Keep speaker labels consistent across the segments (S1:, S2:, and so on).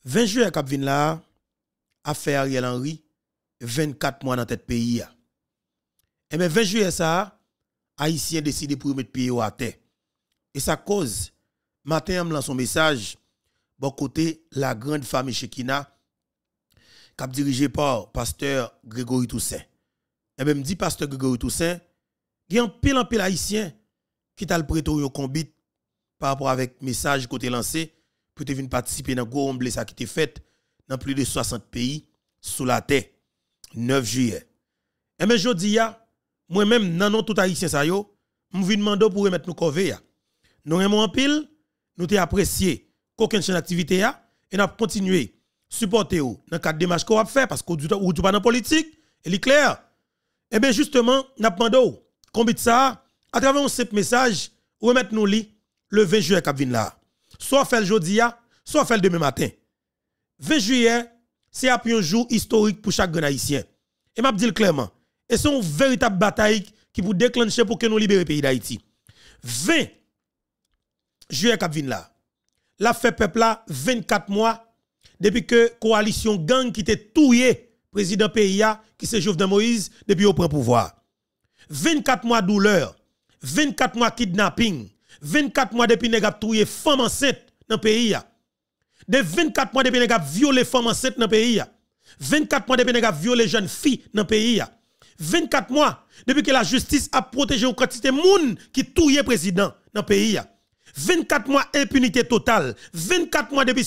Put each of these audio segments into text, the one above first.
S1: 20 juillet k'ap vinn là, affaire Ariel Henry, 24 mois dans tête pays. Et bien 20 juillet ça, Haïtien décidé pour mettre pied à terre. Et ça cause, matin, me lance son message, bon côté la grande famille Chekina, cap dirigé par pasteur Grégory Toussaint. Et bien me dit pasteur Grégory Toussaint, il y a un pile haïtien qui t'a le prêté au combit par rapport avec message côté lancé pour te venir participer dans gros omble ça qui était fait dans plus de 60 pays sous la terre 9 juillet. Et bien jodi ya moi-même nan non tout haïtien ça yo, m'vinn demander pour remettre nous corvée ya. Nous aimons en pile, nous t'ai apprécié qu'aucun chaîne d'activité ya et n'a continuer supporter ou dans cadre démarche qu'on va faire parce que ou pas dans politique, il est clair. Et bien justement, n'a demandé combien de ça à travers un simple message ou remettre nous li le 20 juillet qui vient là. Soit fait le jeudi, soit fait le demain matin. 20 juillet, c'est un jour historique pour chaque grand haïtien. Et m'a dit clairement, et c'est une véritable bataille qui pour déclencher pour que nous libérer le pays d'Haïti. 20 juillet qui vient là. La fait peuple là 24 mois depuis que coalition gang qui était touye président pays qui c'est Jovenel Moïse depuis au prend pouvoir. 24 mois douleur, 24 mois kidnapping, 24 mois depuis nèg a touye femme enceinte dans pays de 24 mois depuis nèg a violé femme enceinte dans pays 24 mois depuis nèg a violé jeune fille dans pays 24 mois depuis que la justice a protégé une quantité de monde qui touye président dans pays 24 mois impunité totale. 24 mois depuis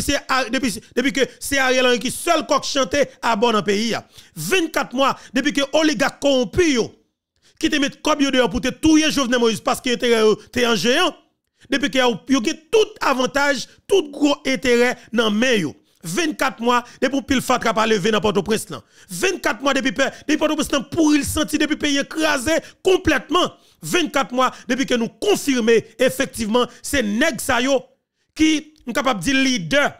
S1: que c'est Ariel Henry qui seul coq chanté à bon dans pays. 24 mois depuis que oligarque corrompu qui te met comme dehors pour te touyer Jovenel Moïse parce que t'es un géant. Depuis que y a tout avantage, tout gros intérêt dans main yo. 24 mois depuis pile fatra pas lever dans Port-au-Prince. 24 mois depuis Port-au-Prince pour il senti depuis pays écrasé complètement. 24 mois depuis que nous confirmons effectivement c'est nèg sa yo qui est capable de dire leader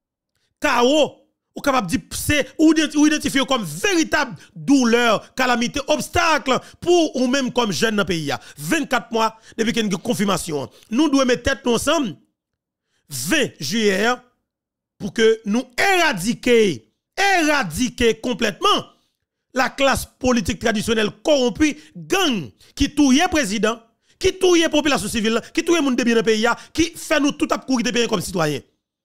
S1: chaos ou capable de dire c'est ou identifier comme véritable douleur, calamité, obstacle pour ou même comme jeune dans le pays. 24 mois depuis qu'il y a une confirmation. Nous devons mettre tête ensemble 20 juillet pour que nous éradiquer complètement la classe politique traditionnelle corrompue, gang qui touye président, qui touye population civile, qui touye monde de bien dans le pays, qui fait nous tout à courir de bien comme citoyens.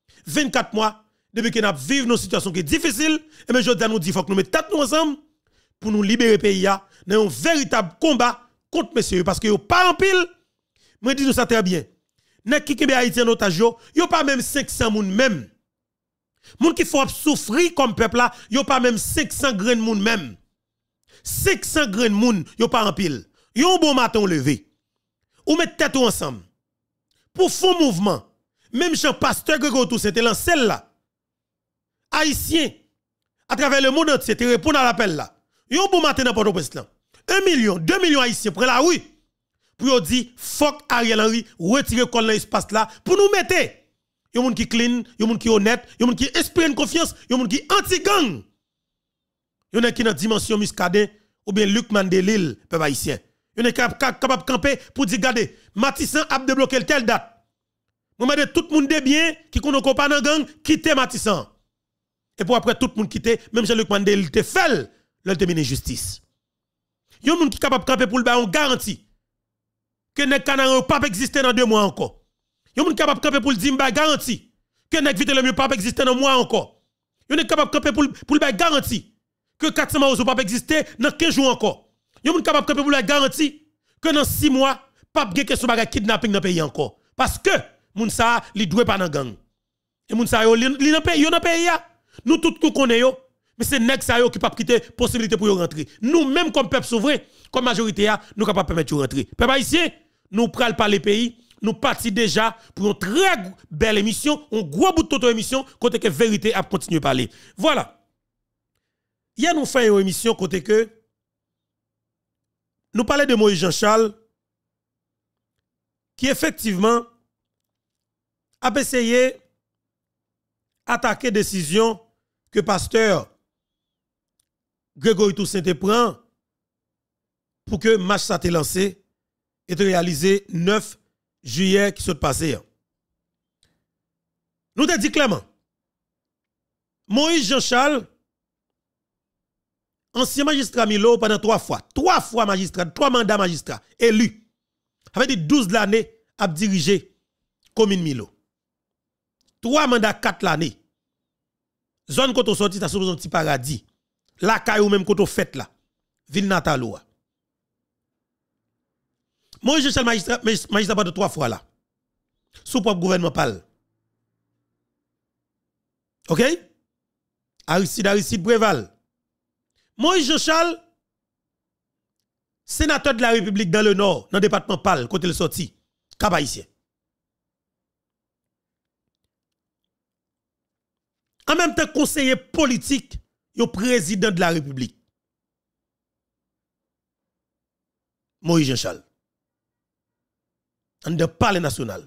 S1: 24 mois depuis que nous vivons une situation qui est difficile, et bien je nous dis qu'il faut que nous mettions tête ensemble pour nous libérer le pays dans un véritable combat contre messieurs parce que yo pas en pile. Moi dis nous ça très bien. Nek qui kebe Haïti en otage yo pas même 500 moun même. Moun qui faut souffrir comme peuple là, yo pas même 500 grains de moun même. 500 grains de moun, yo pas en pile. Yo bon matin levé. Ou mettre tête ensemble. Pour fond mouvement. Même Jean pasteur Grégory Toussaint était lancé là. Haïtien à travers le monde entier te répondre à l'appel là. Yo bon matin dans Port-au-Prince là. 1 million, 2 millions haïtiens près la rue. Pour yo dire fuck Ariel Henry, retirer kon dans espace là pour nous mettre. Yo moun qui clean, yo moun qui honnête, yo moun qui esprit de confiance, yo moun qui anti-gang. Yo n'est qui dans dimension muscadin ou bien Luc Mandelil, peuple haïtien. Yo n'est capable de camper pour dire regardez, Matissan a débloqué telle date. Moi m'a tout le monde de bien qui connaît pas dans gang quitter Matissan. Et pour après tout le monde quitter, même Jean-Luc Mandelil te fait le terminer justice. Yo moun qui capable de camper pour le ba on garantie que nek Canaro pas exister dans 2 mois encore. Yon moun capable camper pour le dire garantie que nek vite le mieux pas exister dans mois encore. Yon est capable camper pour le garantie que 400 maozo pas exister dans 15 jours encore. Yon moun capable camper pour le garantie que dans 6 mois pas gen question bagay kidnapping dans pays encore parce que moun sa li doué pas dans gang. Et moun sa yo li dans pays nous tout nous connaît yo mais c'est nek sa yo qui pas quitter possibilité pour yo rentrer. Nous même comme peuple souverain comme majorité nous capable permettre yo rentrer. Peuple haïtien nous pral parler pays. Nous partons déjà pour une très belle émission, un gros bout de émission, côté que vérité a continué à parler. Voilà. Hier, nous faisons une émission côté que nous parlons de Moïse Jean-Charles, qui effectivement a essayé d'attaquer décision que pasteur Grégory Toussaint prend pour que le match soit lancé et réalisé 9 juillet qui s'est passé. Nous te dit clairement, Moïse Jean-Charles, ancien magistrat Milo pendant 3 fois. 3 fois magistrat, 3 mandats magistrat, élu. Avait dit 12 l'année à diriger commune Milo. 3 mandats 4 l'année. Zone côté sorti, ça supposé un petit paradis. La caille ou même côté fait là. Ville natale. Moïse Jean-Charles magistrat pendant 3 fois là. Sous propre gouvernement parle. OK? Aristide Préval. Moïse Jean-Charles, sénateur de la République dans le Nord, dans le département PAL, côté le sorti, Cap Haïtien. En même temps, conseiller politique, le président de la République. Moïse Jean-Charles. En de parler national.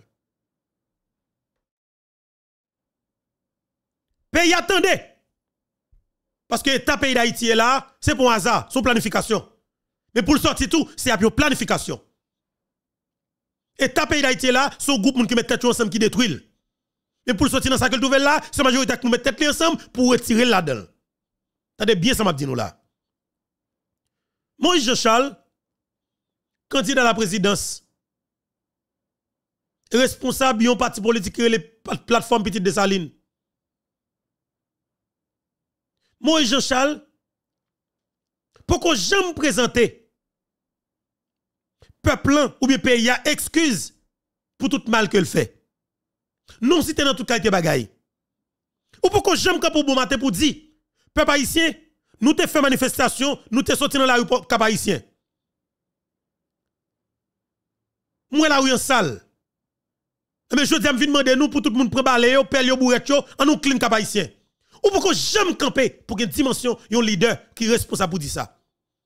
S1: Pays attendez. Parce que l'État pays d'Haïti est là, c'est pour un hasard, son planification. Mais pour le sortir tout, c'est à planification. L'État pays d'Haïti est là, son groupe qui met tête ensemble qui détruit. Mais pour le sortir dans sa nouvelle là, c'est la majorité qui met tête ensemble pour retirer là-dedans. Attendez bien ça m'a dit nous là. Moïse Jean-Charles, candidat à la présidence, responsable d'un parti politique les plateformes Petite Dessalines. Moïse Jean-Charles, pourquoi jamais présenter peuple ou bien pays à excuse pour tout mal que le fait. Non, si tu dans toute qualité bagaille. Ou pourquoi jamais pour bon matin pour dire peuple haïtien, nous te fait manifestation, nous te sorti dans la rue cap haïtien. Moi la rue en salle. Mais je dis, je viens demander nous pour tout le monde prendre balai, pelle yo bourrette yo, en nous clean cap haïtien. Ou pourquoi jamais camper pour une dimension, un leader qui est responsable pour dire ça.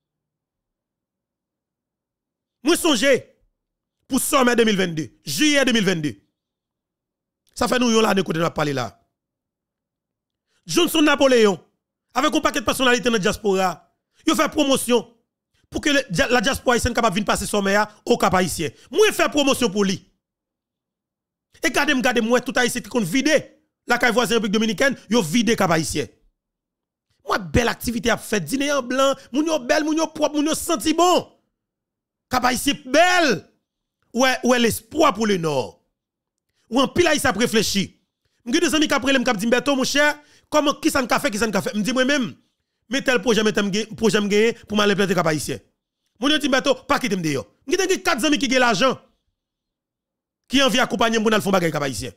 S1: Moi songe pour sommet 2022, juillet 2022. Ça fait nous yon là de côté de parler là. Johnson Napoléon avec un paquet de personnalités dans la diaspora, il fait promotion pour que la diaspora haïtienne capable venir passer sommet au cap haïtien. Moi fait promotion pour lui. Et regardez moi tout haïtien qui compte vider la caille voisine République dominicaine, yo vide cap haïtien. Moi belle activité a fait dîner en blanc, moun yo belle, moun yo propre, moun yo senti bon. Cap haïtien belle. Ouais l'espoir pour le nord. Ou en pile haïtien réfléchi. M'gè des amis qui après me dit Beto mon cher, comment qui ça fait, me dit moi même mais tel projet projet me pour m'aller planter cap haïtien. Moun yo dit Beto pas quitter me yo. M'gè des 4 amis qui ont l'argent qui envie accompagner pour aller faire bagay cap haïtien.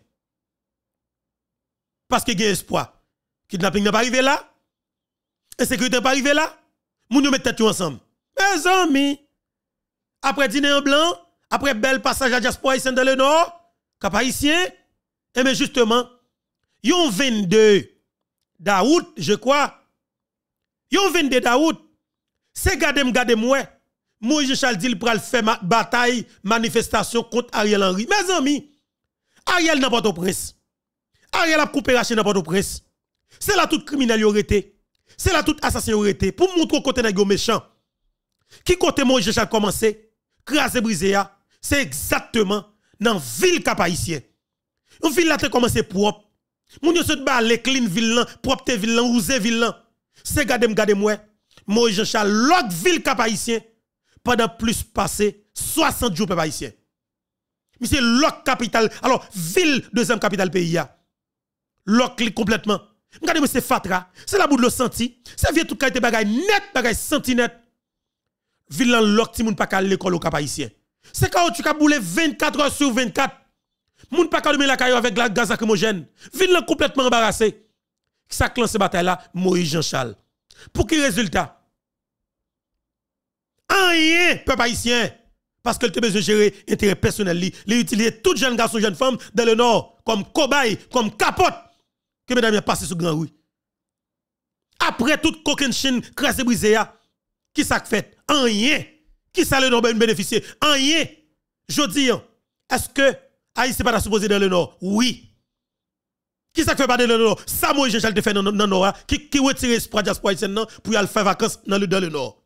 S1: Parce que y a espoir. Kidnapping n'a pas arrivé là. Insécurité n'a pas arrivé là. Moun yo met tête ensemble. Mes amis, après dîner en blanc, après bel passage à diaspora haïtienne dans le nord, cap haïtien, et bien justement, yon 22 d'août, je crois. Yon 22 d'août, c'est gade moi. Moïse Charles dit pral faire bataille, manifestation contre Ariel Henry. Mes amis, Ariel n'a pas de prince. Ariel a coupé raché n'importe prince. C'est là tout criminel y aurait été. C'est là tout assassin y aurait été. Pour montrer côté nèg méchant. Qui côté Moïse Jean commencé, craser briser c'est exactement dans ville cap haïtien. Une ville là te commencé propre. Moun yo se balé clean ville là, propre ville là, rousé ville là. C'est gade moi. Moïse Jean Charles l'autre ville cap haïtien pendant plus passé 60 jours peuple haïtien. Mais c'est l'autre capitale. Alors ville deuxième capitale pays a. L'autre complètement. Regardez c'est fatra, c'est la bout de le senti, c'est vieux tout qualité bagay net, bagay senti net. Ville là l'autre ti moun pa ka l'école au cap haïtien. C'est quand tu ka boule 24 heures sur 24. Moun pa ka de la caillou avec la gaz lacrymogène. Ville là complètement embarrassé. Ça clan ce bataille là Moïse Jean-Charles. Pour quel résultat? Rien peuple haïtien parce que le besoin de gérer intérêt personnel li utiliser tout jeune garçon jeune femme dans le nord comme cobaye, comme capote que mesdames passé sur grand rue. Après toute coquine chine crasse brisé qui ça fait? Rien. Qui ça le nord bénéficier? Rien. Je dis est-ce que Haïti pas supposé dans le nord? Oui. Qui ça fait pas dans le nord? Ça moi Jean-Charles te fait dans le nord qui retire espoir diaspora haïtienne pour aller faire vacances dans le nord.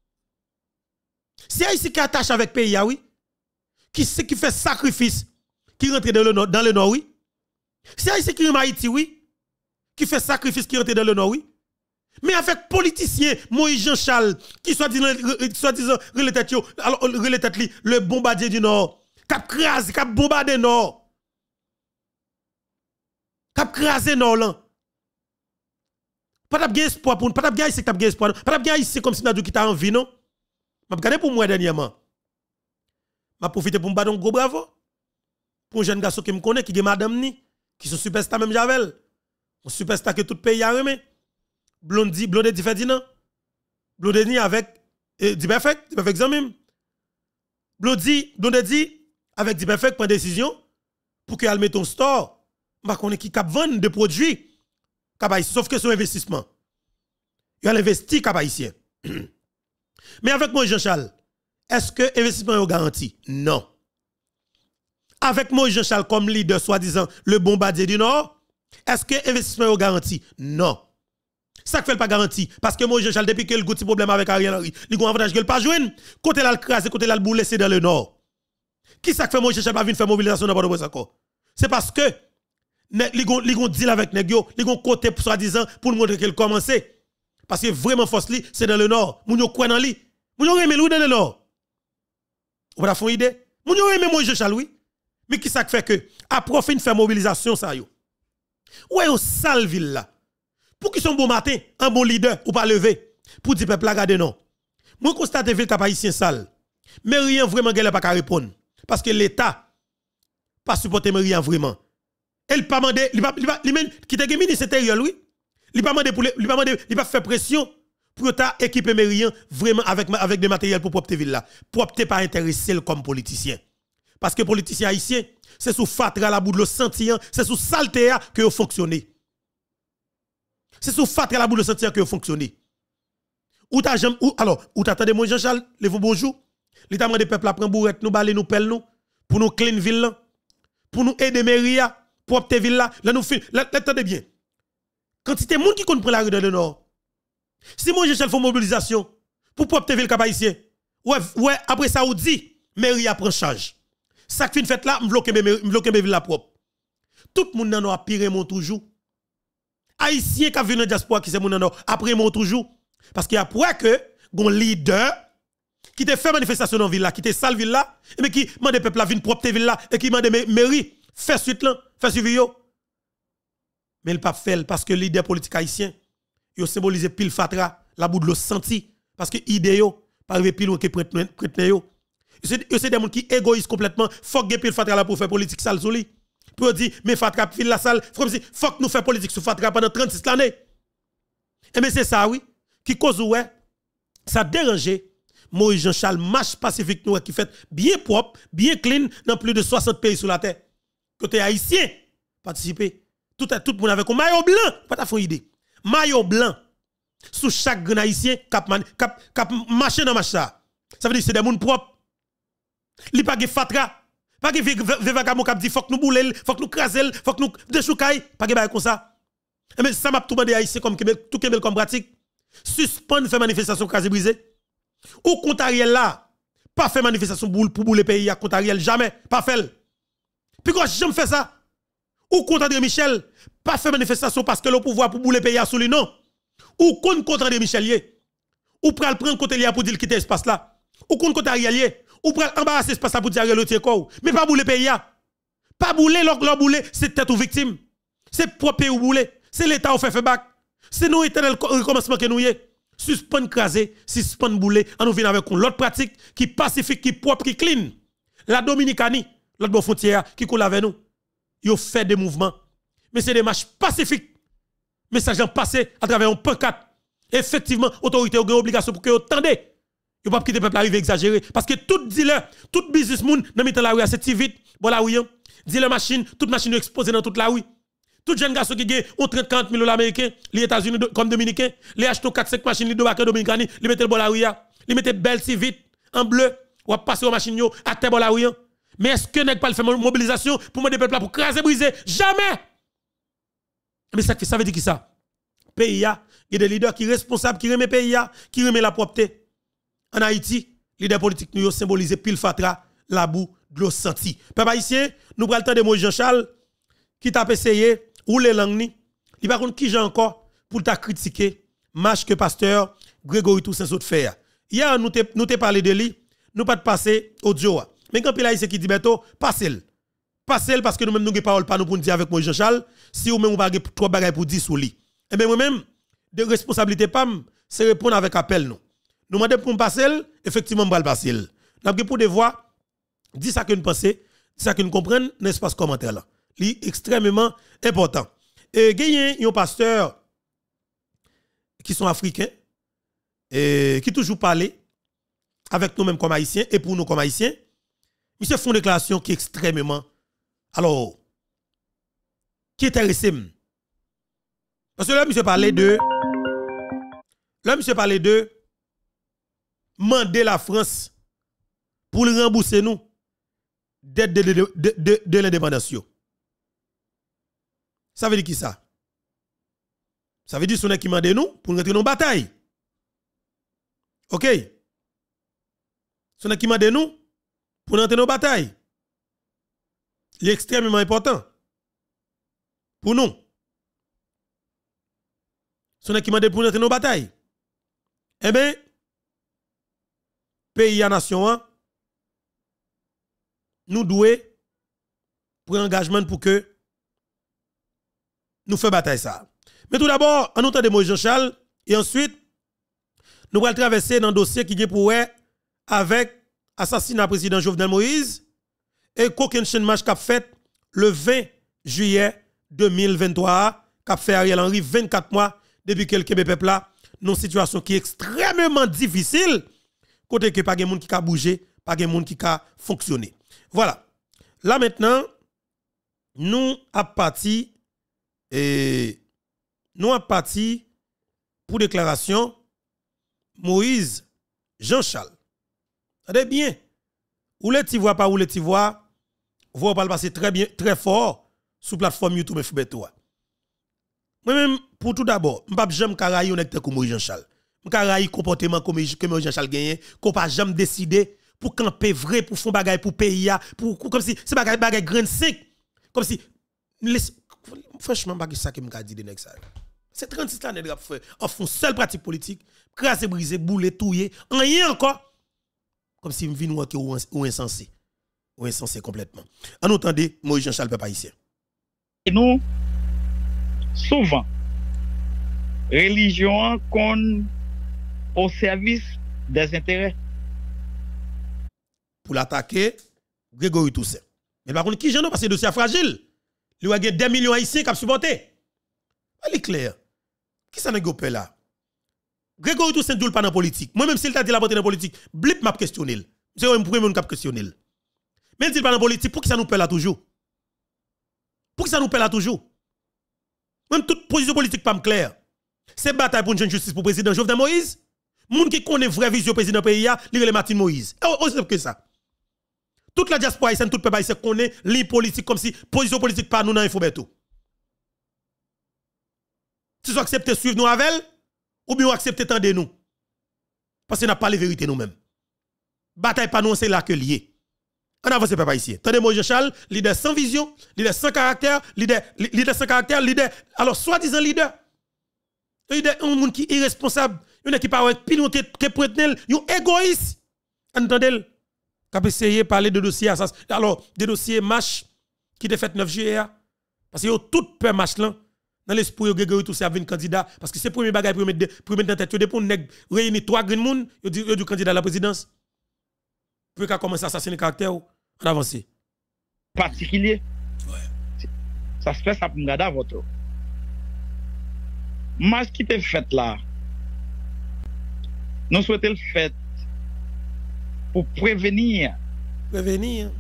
S1: C'est Haïti qui attache avec pays oui. Qui fait sacrifice qui rentre dans le nord oui. C'est Haïti qui aime Haïti oui. qui fait sacrifice qui rentre dans le nord, oui. Mais avec politiciens, Moïse Jean-Charles, qui soi-disant le bombardier du nord, cap crase, cap bombardé nord. Cap crase nord là. Pas de espoir pour pas de ici cap espoir. Pas de ici comme si n'a qui t'a envie non. M'a regardé pour moi dernièrement. M'a profité pour me battre un gros bravo. Pour un jeune garçon qui me connaît qui est madame ni qui sont superstar même Javel. Un superstar que tout pays a remis. Blondie Ferdinand. Blondie avec Di Perfect Zamim. Blondie avec Di Perfect prend décision pour qu'elle mette ton store. M'a connaît qui cap vendre de produits. Sauf que son investissement. Il a investi cap haïtien. Mais avec moi Jean-Charles, est-ce que l'investissement est garanti? Non. Avec moi Jean-Charles comme leader soi-disant le bombardier du Nord, est-ce que l'investissement est garanti? Non. Ça fait pas garanti parce que moi Jean-Charles depuis que le petit problème avec Ariel Henry, il a un avantage que le pas joindre, côté là le craser, côté là le bouler c'est dans le Nord. Qui ça fait moi Jean-Charles pas venir faire mobilisation dans Port-au-Prince encore? C'est parce que li gon deal avec nèg yo, li gon côté soi-disant pour nous montrer qu'il commence. Parce que vraiment force li c'est dans le nord. Moun yo croit dans li. Moun yo aimé lui dans le nord. Ou pas font idée? Moun yo aimé moi Jean-Charles oui. Mais qui ça fait que après fin faire mobilisation ça yo. Ouais au sale ville là. Pour qui son bon matin, un bon leader ou pas lever pour dire peuple regarder non. Moi constate ville cap haïtien sale. Mais rien vraiment gèle pas répondre parce que l'état pas supporter rien vraiment. Elle pas mandé, il même qui te ministre intérieur lui. Il pas mandé pour il pas fait pression pour ta équiper Mérien vraiment avec des matériels pour propre ville là. Propre pas intéressé comme politicien. Parce que politicien haïtien, c'est sous fatra la bout de sentiment, c'est sous saleté que vous fonctionnez. C'est sous fatra la bout de sentiment que vous fonctionnez. Ou t'attendez moi Jean-Charles, levez bonjour. L'état demandé peuple à prendre bourrette nous baler nous pelle nous pour nous clean ville là, pour nous aider Méria. Propre ville là, là nous fait, attendez bien. Quantité de monde qui compte prendre la rue dans le nord. Si moi Jean-Charles fait mobilisation pour propre ville cap haïtien. Ouais, après ça ou dit, mairie a prend charge. Ça qui fait là, m'bloquer mes villes propre. Tout le monde a pire mon toujours. Haïtien qui vient dans diaspora qui c'est mon après mon toujours parce qu'il y a après que gon leader qui te fait manifestation dans ville là, qui te sale ville là, et qui mande peuple la ville propre ville là et qui mande mairie fait suite là, fait suivi yo. Mais il pas fait parce que leader politique haïtien, yo symbolise pile fatra, la bout de l'eau senti parce que idée yo pas arriver pile que prête yo. C'est des gens qui égoïsent complètement, faut que pile fatra là pour faire politique sale sous lui. Pour dire mais fatra pile la salle, faut que nous faire politique sur fatra pendant 36 années. Et mais c'est ça oui qui cause ouais ça dérange Moïse Jean-Charles marche pacifique nous qui fait bien propre, bien clean dans plus de 60 pays sur la terre. Côté haïtien, participer. Tout le monde avec un maillot blanc, pas ta idée. Maillot blanc, sous chaque grand haïtien, cap marcher dans ça. Ça veut dire que c'est des gens propres. Li pas de fatra, pas de vagabond qui dit faut que nous boulel, faut que nous crasel, faut que nous déchoucaille, pas de bail comme ça. Mais ça m'a tout demandé haïtien comme tout Québec comme pratique. Suspendre faire manifestation crasé brisé. Ou contre Ariel là, pas faire manifestation pour bouler pays contre Ariel jamais, pas faire. Puis quand j'aime faire ça, ou contre André Michel, pas faire manifestation parce que le pouvoir pour bouler pays sous lui, non. Ou contre André Michel, ou pral prendre côté lié pour dire quitter espace là. Ou contre Ariel, ou pral embarrasser espace là pour dire Ariel le corps. Mais pas bouler pays. Pas bouler, leur bouler, c'est tête ou victime. C'est propre ou bouler. C'est l'État ou fait bac. C'est nous éternel recommencement que nous y est. Suspend craser, suspend bouler, on nous vient avec l'autre pratique qui pacifique, qui propre, qui clean. La Dominicanie, l'autre bonne frontière qui coule avec nous. Yo fait des mouvements. Mais c'est des marches pacifiques. Message en passé à travers un pancarte. Effectivement, l'autorité a une obligation pour que vous attendez. Vous ne pouvez pas quitter le peuple arriver exagéré. Parce que tout dealer, tout business moun, dans la rue, c'est vite. Bon la rue, dealer machine, toute machine exposée dans toute la rue. Tout jeune garçon qui gagne 30-40 000 $ américains, les États-Unis comme dominicains, les achètent 4-5 machines, les deux bacs dominicains, les mettent le bon la rue, les mettent belle si vite, en bleu, ou passer aux machines, à terre bon la rue. Mais est-ce que n'est pas le faire mobilisation pour mettre des peuples pour craser, briser? Jamais! Mais ça veut dire qui ça? Pays, il y a des leaders qui sont responsables, qui remettent pays, qui remettent la propreté. En Haïti, les leaders politiques nous symbolisent pile fatra, la boue, de l'eau sentie. Peuple haïtien, nous prenons le temps de Moïse Jean-Charles, qui t'a essayé, ou les langues, Il par contre qui j'ai encore pour ta critiquer marche que pasteur Grégory Toussaint saute faire. Hier nous t'ai parlé de lui, nous pas de passer audio. Mais quand il a ici qui dit beto, passez-le. Passez-le parce que nous même nous avons parole pas nous pour dire avec moi Jean-Charles, si ou même ou pas trop bagaille pour dire sur lui. Et bien moi-même de responsabilité pam, c'est répondre avec appel nous. Nous demandons pour passer, effectivement on va le passer. N'a pour devoir dire ça que nous pensons, dire ça que nous comprenons dans l'espace commentaire là. C'est extrêmement important. Et il y a un pasteur qui sont africains et qui toujours parlent avec nous-mêmes comme haïtiens et pour nous comme haïtiens. Monsieur font une déclaration qui est extrêmement alors qui intéresse. Parce que là monsieur parlait de demander la France pour le rembourser nous d'aide de l'indépendance. Ça veut dire qui ça? Ça veut dire son qui mande nous pour rentrer dans la bataille. OK? Son qui mande nous pour rentrer dans la bataille. Il est extrêmement important pour nous. Son qui mande pour rentrer dans la bataille. Eh bien, pays à nation, nous devons prendre engagement pour que nous fassions bataille ça. Mais tout d'abord, en entendant Moïse Jean-Charles, et ensuite, nous allons traverser dans le dossier qui est pour avec assassinat président Jovenel Moïse et qu'aucun chaîne match qu'a fait le 20 juillet 2023, qu'a fait Ariel Henry 24 mois depuis que le Québec peuple là, dans une situation qui est extrêmement difficile, côté que pas de monde qui a bougé, pas de monde qui a fonctionné. Voilà. Là maintenant, nous à parti pour déclaration Moïse Jean-Charles. Attendez bien. Ou les tivois pas ou les tivois, vous pas le passer très bien, très fort sur plateforme YouTube et Fubeto. Moi-même, pour tout d'abord, je ne vais jamais carrer avec Moïse Jean-Charles. Je ne carrer comportement comme Moïse Jean-Charles gagne, qu'on pas jamais décider pour camper vrai, pour faire bagaille pour pays, comme si c'est bagaille grand 5. Comme si, franchement, pas ça que je dis de ça. C'est 36 années de faire en font seule pratique politique, craser, briser, bouler, touiller, rien encore. Comme si je viens ou insensé. Ou insensé complètement. En entendez, Moïse Jean-Charles peuple haïtien.
S2: Et nous, souvent, religion qu'on au service des intérêts.
S1: Pour l'attaquer, Grégory Toussaint. Mais par contre, qui j'en ai parce que le dossier fragile? Il y a 2 millions haïtiens qui ont supporté. Elle est claire. Qui ça n'a pas là? Grégory Toussaint ne pas dans la politique. Moi-même, s'il t'a dit la portée dans la politique, blip m'a questionné. C'est un premier qui a questionné. Mais s'il pas dans la politique, pour qui ça nous perd là toujours? Pour qui ça nous perd là toujours? Même toute position politique pas claire. C'est bataille pour une jeune justice pour le président Jovenel Moïse. Moun qui connaît vraie vision président pays, il est Martin Moïse. Aussi simple que ça. Toute la diaspora haïtienne, tout le peuple haïtien connaît les politiques comme si position politique pas nous dans Infobeto. Si vous acceptez suivre nous avec elle, ou bien vous acceptez tendre nous. Parce que n'a pas les vérités nous-mêmes. Bataille pas nous, c'est là que lié. On avance peuple haïtien. Tendez moi Jean-Charles, leader sans vision, leader sans caractère, leader sans caractère, leader alors soi-disant leader. Leader un monde qui est irresponsable, un qui pas pile que prétenel, un égoïste. Entendez? Qu'a essayé parler de dossier alors des dossiers match qui était fait 9 juillet parce que yo tout peur match là dans l'esprit yo Grégory Toussaint a 20 candidats parce que c'est premier bagage pour mettre dans tête pour nèg réunir 3 grand monde yo du candidat à la présidence pour qu'a commencer à assassiner caractère on avance
S2: particulier. Ouais. Ça se fait ça pour me garder votre match qui était fait là. Nous souhaitons le fait pour prévenir.
S1: Prévenir.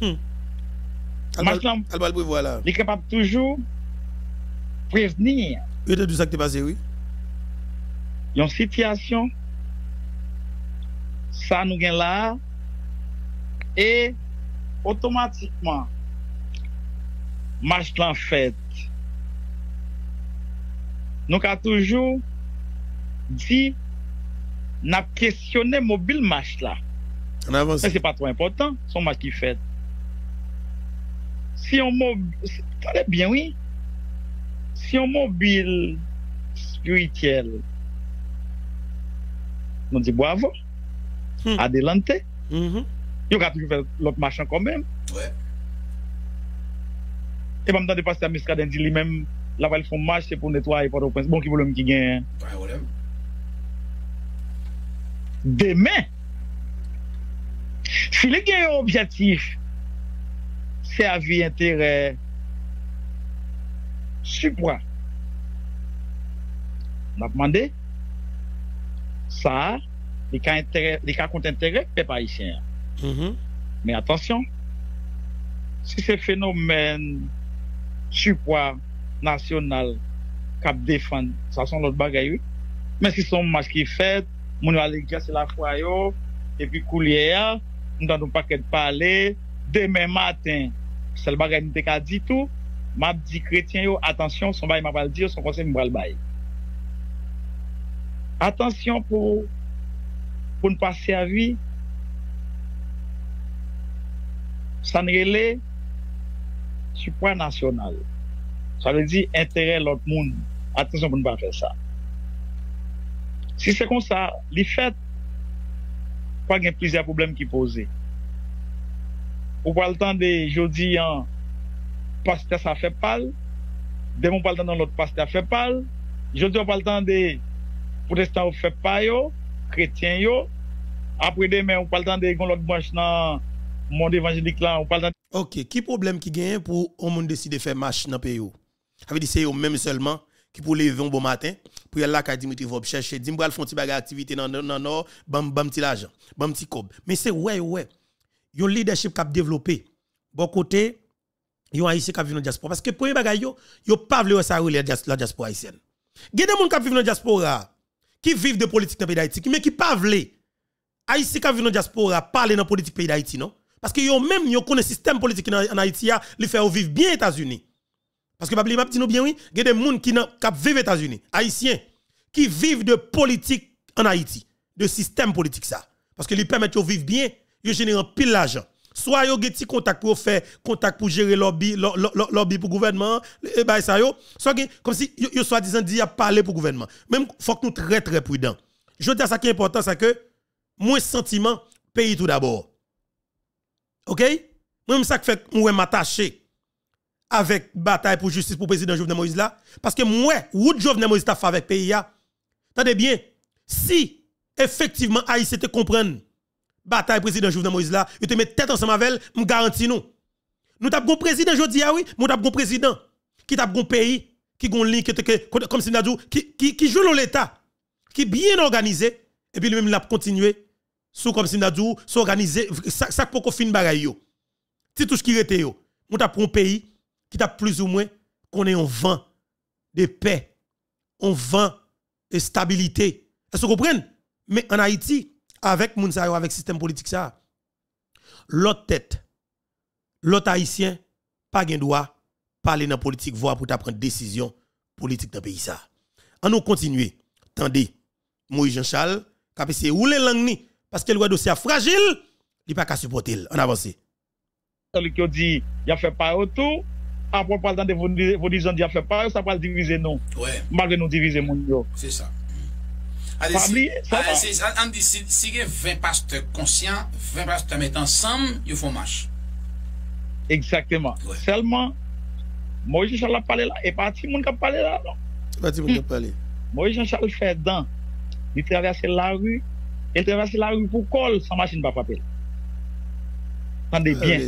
S2: Voilà. Il est capable toujours prévenir.
S1: Il y a ça qui est passé, oui.
S2: Il y a une situation, ça nous gagne là, et automatiquement, match en fait. Nous avons toujours dit, n'a questionné mobile match là. Mais ce n'est pas trop important, son match qui fait. Si on mobile, ça allait bien, oui. si on mobile spirituel, nous dit bravo, adelante. Il y a toujours fait l'autre machin quand même.
S3: Ouais.
S2: Et pas me de passer à Miscaden dit lui-même, là, ils font marche pour nettoyer Port-au-Prince. Bon, qui problème qui gagne.
S3: Pas de problème.
S2: Demain, si les gagnent un objectif, servir intérêt, support, on a demandé, ça, les cas contre intérêt, peuple haïtien. Mais attention, si ce phénomène support national cap défendre, ça sont l'autre bagaille, oui. Mais si son match qui fait, mon allégation c'est la foi yo, et puis coulière, nous n'avons pas qu'à parler, demain matin, c'est le bagaille qui a dit tout, m'a dit chrétien yo, attention, son bail m'a pas le dire, son conseil m'a le bail. Attention pour ne pas servir, ça ne relève support national. Ça veut dire intérêt l'autre monde. Attention pour ne pas faire ça. Si c'est comme ça, les faits, il y a plusieurs problèmes qui posent. Ou pas le temps de jeudi, pasteur ça fait pâle. Demain, on pas le temps de l'autre pasteur fait pâle. Jeudi, on pas le temps de protestants fait pas yo, chrétiens yo. Après demain, on pas le temps de l'autre branche dans le monde évangélique là, on pas le temps.
S1: Ok, qui problème qui gagne pour on monde décider de faire marche dans le pays? Ça veut dire c'est eux même seulement qui pour lever un bon matin pour y aller là qu'à Dimitri Vob chercher Dimbral font petit bagage activité dans nord bam petit l'argent bam petit cob mais c'est ouais yon leadership qui a développé bon côté yon haïtien qui vivent dans diaspora parce que premier bagage yo pas vle ça la diaspora haïtienne gen des monde qui vivent dans diaspora qui vivent de politique dans pays d'Haïti mais qui pas vle haïtien qui vivent dans diaspora parler dans politique pays d'Haïti non parce que yo même yo connaît système politique en Haïti a li fait vivre bien États-Unis. Parce que m'a dit nous bien oui, il y a des gens qui vivent aux États-Unis, haïtiens qui vivent de politique en Haïti, de système politique ça. Parce que les permettent de vivre bien, ils génèrent pile l'argent. Soit ils ont des contacts pour faire contact pour gérer lobby pour gouvernement et ben ça yo, soit comme si yo soi-disant dit à parler pour gouvernement. Même faut que nous très prudents. Je dis ça qui est important c'est que moins sentiment pays tout d'abord. OK? Même ça qui fait moi m'attacher avec bataille pour justice pour président Jovenel Moïse là parce que moi route Jovenel Moïse t'a fait avec pays là. Attendez bien, si effectivement Haïti te comprendre bataille président Jovenel Moïse là, il te met tête ensemble avec me garantit nous. Nous t'a bon président jodi a oui, nous t'a bon président qui t'a bon pays, qui gon ligne comme si nous qui joue dans l'état, qui bien organisé et puis lui même l'a continuer sous comme si nous s'organiser ça pour qu'on fin bagaille yo. Si tout ce qui rete yo, nous t'a un pays qui t'a plus ou moins qu'on est en vent de paix, en vent de stabilité. Est-ce que vous comprenez? Mais en Haïti, avec Mounsayo, avec le système politique, ça, l'autre tête, l'autre haïtien, pas de droit parler dans la politique, voire pour prendre décision politique dans le pays. Ça. On nous continuer. Attendez, Moïse Jean-Charles, qui a essayé de rouler langue, parce que le dossier fragile, il n'a pas qu'à supporter. On avance.
S2: Celui qui dit, il a fait pas autour. Après, par exemple, vos disons, il a fait pas, ça va diviser nous.
S3: Ouais.
S2: Malgré nous diviser mon.
S3: C'est ça. Allez, si il y a 20 pasteurs conscients, 20 pasteurs mettent ensemble, ils font marche.
S2: Exactement. Ouais. Seulement, Moïse Jean-Charles a parlé là, et parti moun qui a parlé là, non?
S1: Parti moun qui a parlé.
S2: Moïse Jean-Charles fait dans, il traverse la rue pour col, sans machine pas frapper. Attendez bien.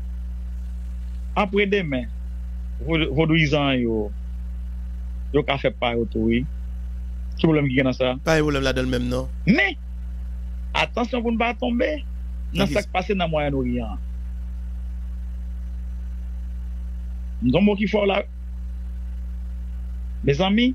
S2: Après demain, Vaudouisan yo ka fait pas autour, oui. Quel problème qui est dans ça?
S1: Pas de problème là dans le même nom.
S2: Mais, attention pour ne pas tomber dans ce qui passe dans le Moyen-Orient. Nous avons qui fort là. Mes amis,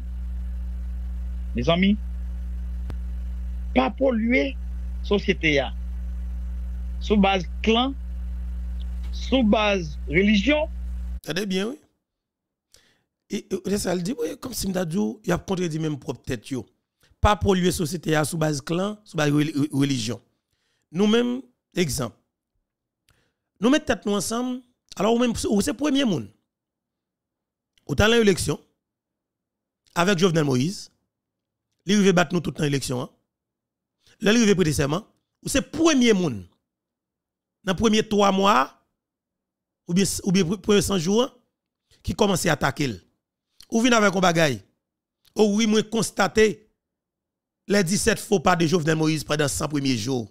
S2: pas polluer la société. Sous base clan, sous base religion.
S1: Attendez bien, oui. Et ça le dit, oui, comme si m'dadou, il a contredit même propre tête yo. Pas polluer société sous base clan, sous base religion. Nous-mêmes, exemple. Nous mettons tête nous ensemble, alors ou même c'est premier monde. Au temps de l'élection, avec Jovenel Moïse, il arrive battre nous toute dans l'élection. Hein. Là, il arrive prêter serment. Ou c'est premier monde, dans les premiers 3 mois, ou bien premier 100 jours, qui commence à attaquer. Ou vient avec un bagay. Ou oui, moi constaté les 17 faux pas de Jovenel Moïse pendant 100 premiers jours.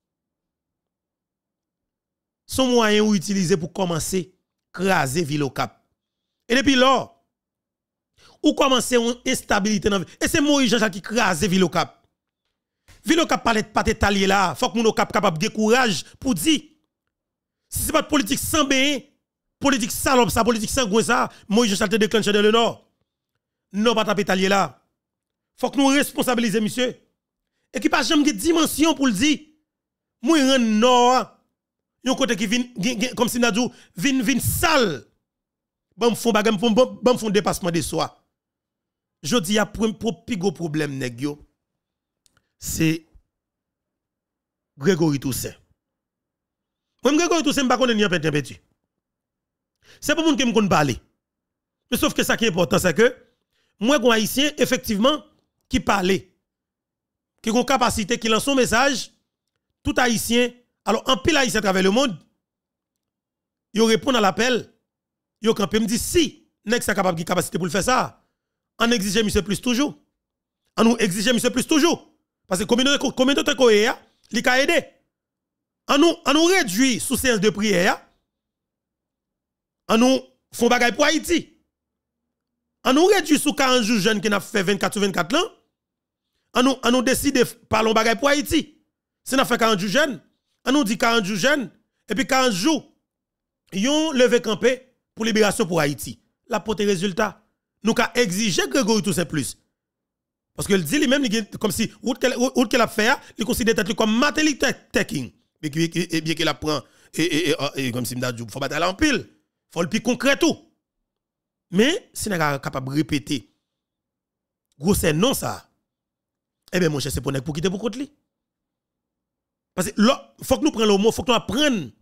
S1: Son moyen ou utilisé pour commencer à craser Ville au Cap. Et depuis là, ou commencer une instabilité dans et c'est Moïse Jean-Jacques qui crase Ville au Cap. Ville au Cap pas être allié là, faut que mon Cap capable de courage pour dire si c'est pas de politique sans bien, politique salope ça, politique sangouin ça, Moïse Jean-Jacques te déclenché dans le nord. Non pas taper allié là. Faut que nous responsabiliser monsieur. Et qui pas jamais de dimension pour le dire. Moi rend nord yon côté qui vient comme si n'a dit vinn sale. Bon font bagam bon font dépassement de soi. Je dis a pour plus gros problème nèg yo c'est Grégory Toussaint. Moi Grégory Toussaint pas connait ni petit. C'est pas moun qui me connait parler. Mais sauf que ça qui est important c'est que moi un haïtien effectivement qui parle qui a capacité qui lance son message tout haïtien alors en pile haïtien à travers le monde yo répond à l'appel yo campé me dit si nèg ça capable qui capacité pour le faire ça on exige monsieur plus toujours on nous exige monsieur plus toujours parce que communauté koya li ka aider on nous réduit sous séance de prière on nous font bagay pour Haïti on nous réduit sous 40 jours jeunes qui n'a fait 24 sur 24 ans on nous décide parlons bagay pour Haïti si n'a fait 40 jours jeunes on nous dit 40 jours jeunes et puis 40 jours yon levé campé pour libération pour Haïti la pote résultat nous ka exiger Grégory Toussaint plus parce que il dit lui-même comme si route qu'elle a fait il considère tête comme Martin King bien qu'il apprend et comme si m'da dit faut battre en pile faut le plus concret tout mais si n'est pas capable de répéter gros c'est non ça eh bien mon cher c'est pour quitter pour contre lui parce que là faut que nous prenions le mot faut que nous apprenions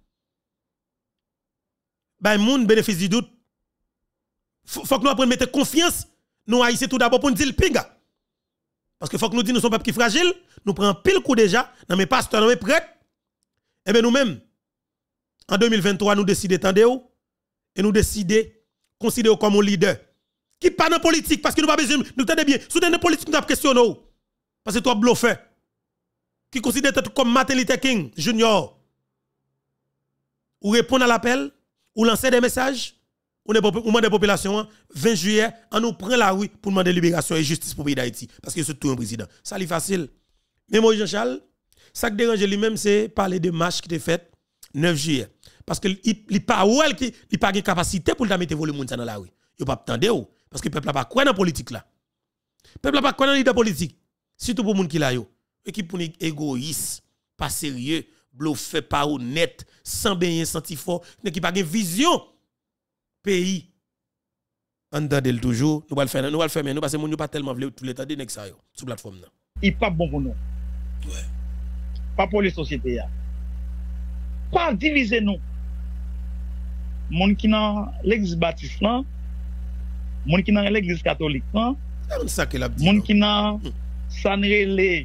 S1: bah moun bénéfice du doute faut que nous apprenions mettre confiance nous haïtiens tout d'abord pour nous dire le pinga parce que faut que nous disions nous sommes peuple qui fragile nous prenons pile coup déjà dans mes pasteurs dans mes prêtres et bien nous-mêmes en 2023 nous décidons tendez-vous et nous décidons considérer comme un leader qui pas dans politique parce que nous pas besoin nous tendez bien soutenir dans politique nous avons questionné parce que toi bluffeur qui considère comme Martin Luther King Junior ou répondre à l'appel ou lancer des messages ou demander des populations 20 juillet on nous prend la rue pour demander libération et justice pour le pays d'Haïti parce que c'est tout un président ça est facile mais moi Jean-Charles ça qui dérange lui-même c'est parler de marche qui était faite 9 juillet parce que il pas ouel qui il pas de capacité pour mettre volume dans la rue il pas attendre parce que peuple n'a pas quoi dans politique là peuple n'a pas quoi dans leader politique surtout pour monde qui là yo équipe pour égoïste pas sérieux bluffé pas honnête sans bien senti fort qui pas de vision pays entendez toujours nous va le faire mais nous parce que nous pas tellement vle tout l'état de nek ça yo sur plateforme là
S2: il pas bon pour nous
S3: ouais
S2: pas pour les sociétés là pas diviser nous moun qui dans l'église baptiste là moun qui dans l'église catholique là
S1: ça que la
S2: moun qui dans sanrele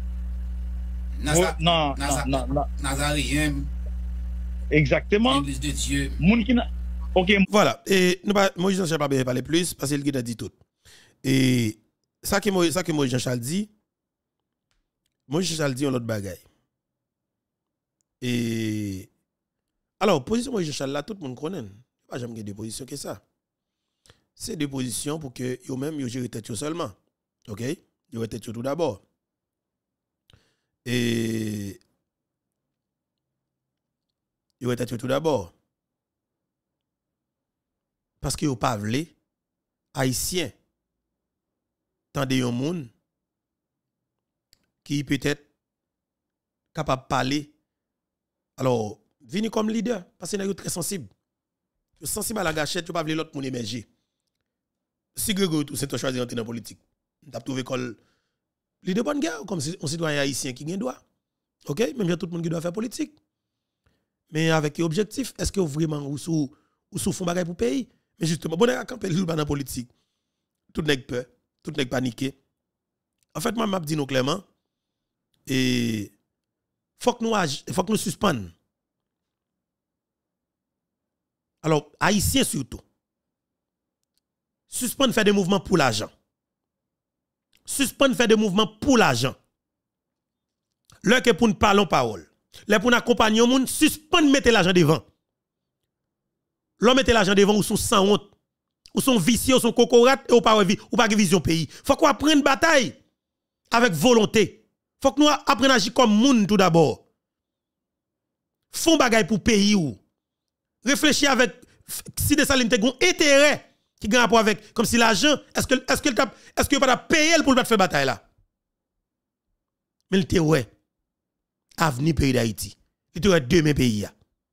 S2: non
S3: Nazarien
S2: exactement
S3: l'église de Dieu
S2: moun qui OK
S1: voilà et nous pas Moïse Jean-Charles pas parler plus parce qu'il a dit tout et ça que Moïse Jean-Charles dit Moïse Jean-Charles dit un autre bagaille et alors position Moïse Jean-Charles là tout le monde connaît pas jamais des positions que ça c'est des positions pour que eux même yo gérer tête seulement OK yo tête tout d'abord et yo tête tout d'abord parce que yo pas vle haïtien tande yon moun qui peut-être capable de parler alors vini comme leader parce que est très sensible sensible à la gâchette tu pas vle l'autre moun émerger si Grégory Toussaint a choisi d'entrer dans la politique t'as trouvé col leader bonne guerre comme un citoyen haïtien qui gagne droit OK même tout le monde qui doit faire politique mais avec objectif est-ce que vraiment ou sous fond bagay pour pays mais justement bon à camper dans la politique tout nèg peur tout n'est paniqué. En fait, moi, je dis nous clairement, et faut que nous suspendons. Alors, Haïtiens surtout, suspendre faire des mouvements pour l'argent. Suspendre faire des mouvements pour l'argent. L'heure que pour nous parler parole. L'heure pour nous accompagner au monde, suspendre mettre l'argent devant. L'homme mettre l'argent devant ou sont sans honte, ou sont vicieux, ou sont cocorate, et ou pas vision pays. Faut qu'on apprenne bataille avec volonté. Faut que nous apprenions à agir comme monde tout d'abord. Font bagaille pour pays ou. Réfléchir avec si des salines ont intérêt qui gagne rapport avec comme si l'argent est-ce que pas payer pour faire bataille là. Mais il te ouais avenir pays d'Haïti. Il te ouais demain pays.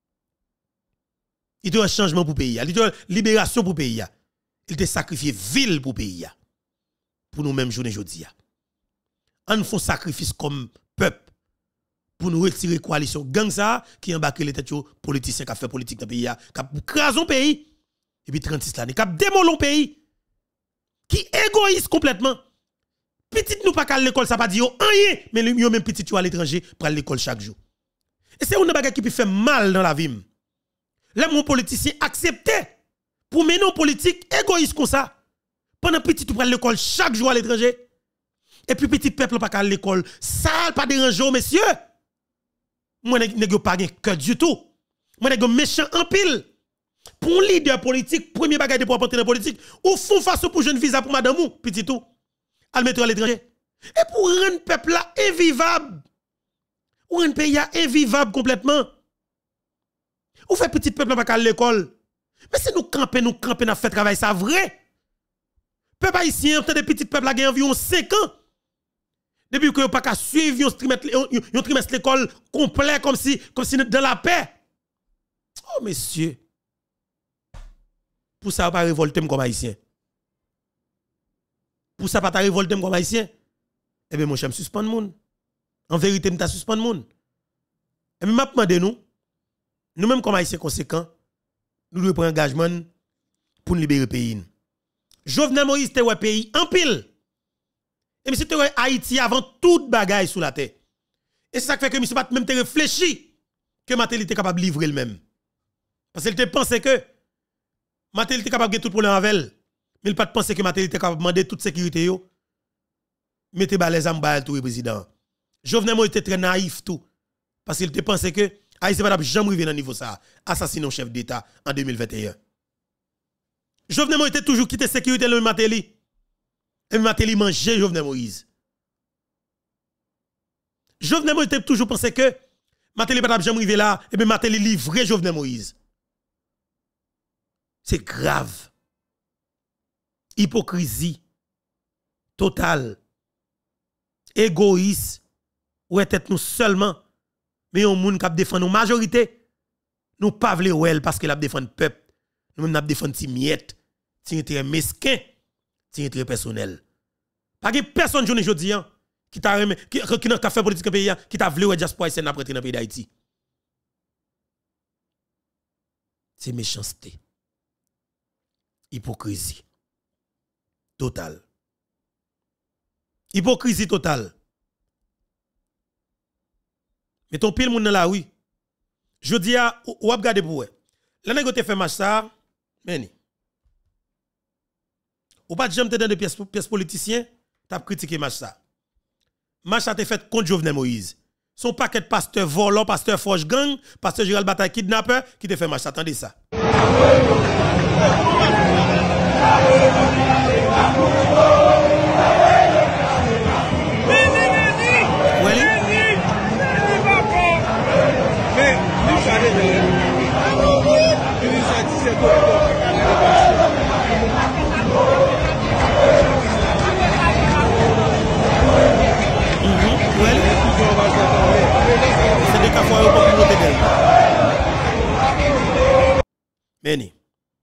S1: Il te ouais changement pour pays. Il te ouais libération pour pays. Il te sacrifié ville pour pays. Pour nous même journée jodi. On fait sacrifice comme peuple pour nous retirer coalition gang ça qui embarqué les têtes politiciens qui fait politique dans le pays qui a crasé pays et puis 36 l'année qui a démoli le pays qui égoïste complètement. Petit nous pas qu'à l'école ça pas dire rien mais yo même petit yo à l'étranger pour aller l'école chaque jour. Et c'est une bagarre qui peut faire mal dans la vie. Là mon politicien accepté pour mener une politique égoïste comme ça. Pendant petit tu prends l'école chaque jour à l'étranger. Et puis petit peuple pas qu'à l'école, ça pas déranger messieurs. Moi n'ai pas de cœur du tout. Moi n'ai méchant en pile. Pour un leader politique, premier bagage de pour apporter dans la politique, ou font face pour jeune visa pour madame ou petit tout. Al mettre à l'étranger. Et pour rendre peuple là invivable. Ou rendre pays invivable complètement. Ou fait petit peuple pas qu'à l'école. Mais si nous camper n'a fait travail ça vrai. Peuple haïtien, des petits peuples là environ 5 ans. Depuis que vous pas qu'à suivre un trimestre l'école complet comme si dans la paix. Oh messieurs. Pour ça pas révolter comme haïtien. Pour ça pas ta révolter comme haïtien. Eh bien mon cher me suspendre moun. En vérité me ta suspendre moun. Et m'a demandé nous même comme haïtiens conséquents, nous devons prendre engagement pour libérer le pays. Jovenel Moïse était un pays en pile. Et monsieur te Haïti avant toute bagaille sous la terre. Et c'est ça qui fait que monsieur pas même te réfléchi que Matel était capable de livrer le même. Parce qu'il te pensait que Matel était capable de tout problème avec elle. Mais il pas penser que Matel était capable de demander toute sécurité yo. Mettez balais en bas tout le président. Jovenel Moïse était très naïf tout. Parce qu'il te pensait que Haïti va jamais arriver dans niveau ça. Assassiner un chef d'État en 2021. Jovenel Moïse était toujours quitté sécurité le Mateli. Et Mateli mangeait Jovenel Moïse. Jovenel Moïse était toujours pensé que Mateli pas jamais arrivé là et bien Mateli livrait Jovenel Moïse. C'est grave. Hypocrisie totale. Égoïste. Ou est nous seulement mais on moun k'ap défend nos majorité. Nous pas vle ou parce qu'il a défend peuple. Nous même n'a défend ti miette. Ti intérêt mesquin, ti intérêt personnel. Pas que personne journée jodi qui t'a qui n'a fait politique pays qui t'a vle ou diaspora haïtienne n'a prêté dans pays d'Haïti. C'est méchanceté. Hypocrisie totale. Hypocrisie totale. Mais ton pile moun nan la oui. Je dis à ou ap gade pour la nèg te fait match ça, meni. Ou pas jamais te dans de pièces politicien, t'a critiqué match ça. Match ça te fait contre Jovenel Moïse. Son paquet de pasteur volant, pasteur forge gang, pasteur Gérald Bataille kidnappeur qui te fait match. Attendez ça. C'est des cas pour côté d'elle. Meni.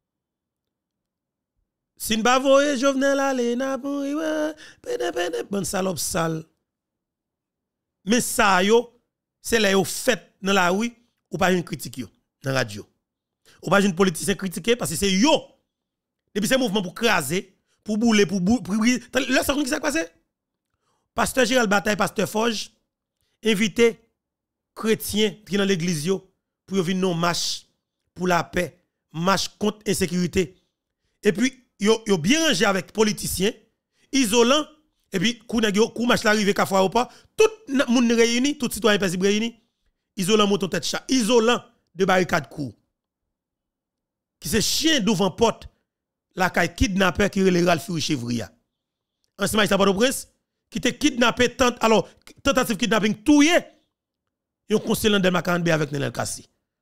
S1: Sin ba voye Jovenel ale na pour pede bon salope sale. Mais ça yo c'est là yo fait dans la rue ou pas une critique yo dans radio. Ou pas une politicien critiquer parce que c'est yo. Depuis ces mouvements pour craser, pour bouler, là, ça qui s'est passé? Pasteur Gérald Bataille, pasteur Forge, invité chrétiens qui dans l'église pour venir non marche pour la paix, marche contre l'insécurité. Et puis, yo bien rangé avec politiciens, isolant, et puis, coup marche l'arrivée qu'à fois ou pas, tout le monde réuni, tout citoyen paisible réuni, isolant moto tête chat, isolant de barricade court. Qui c'est chien devant porte, la caille kidnappeur qui relève Ralph Chevria. Ancien magistrat Port-au-Prince, qui te kidnappé alors, tentative kidnapping touye, yon conseiller Delma 40B avec Nenel Kassi.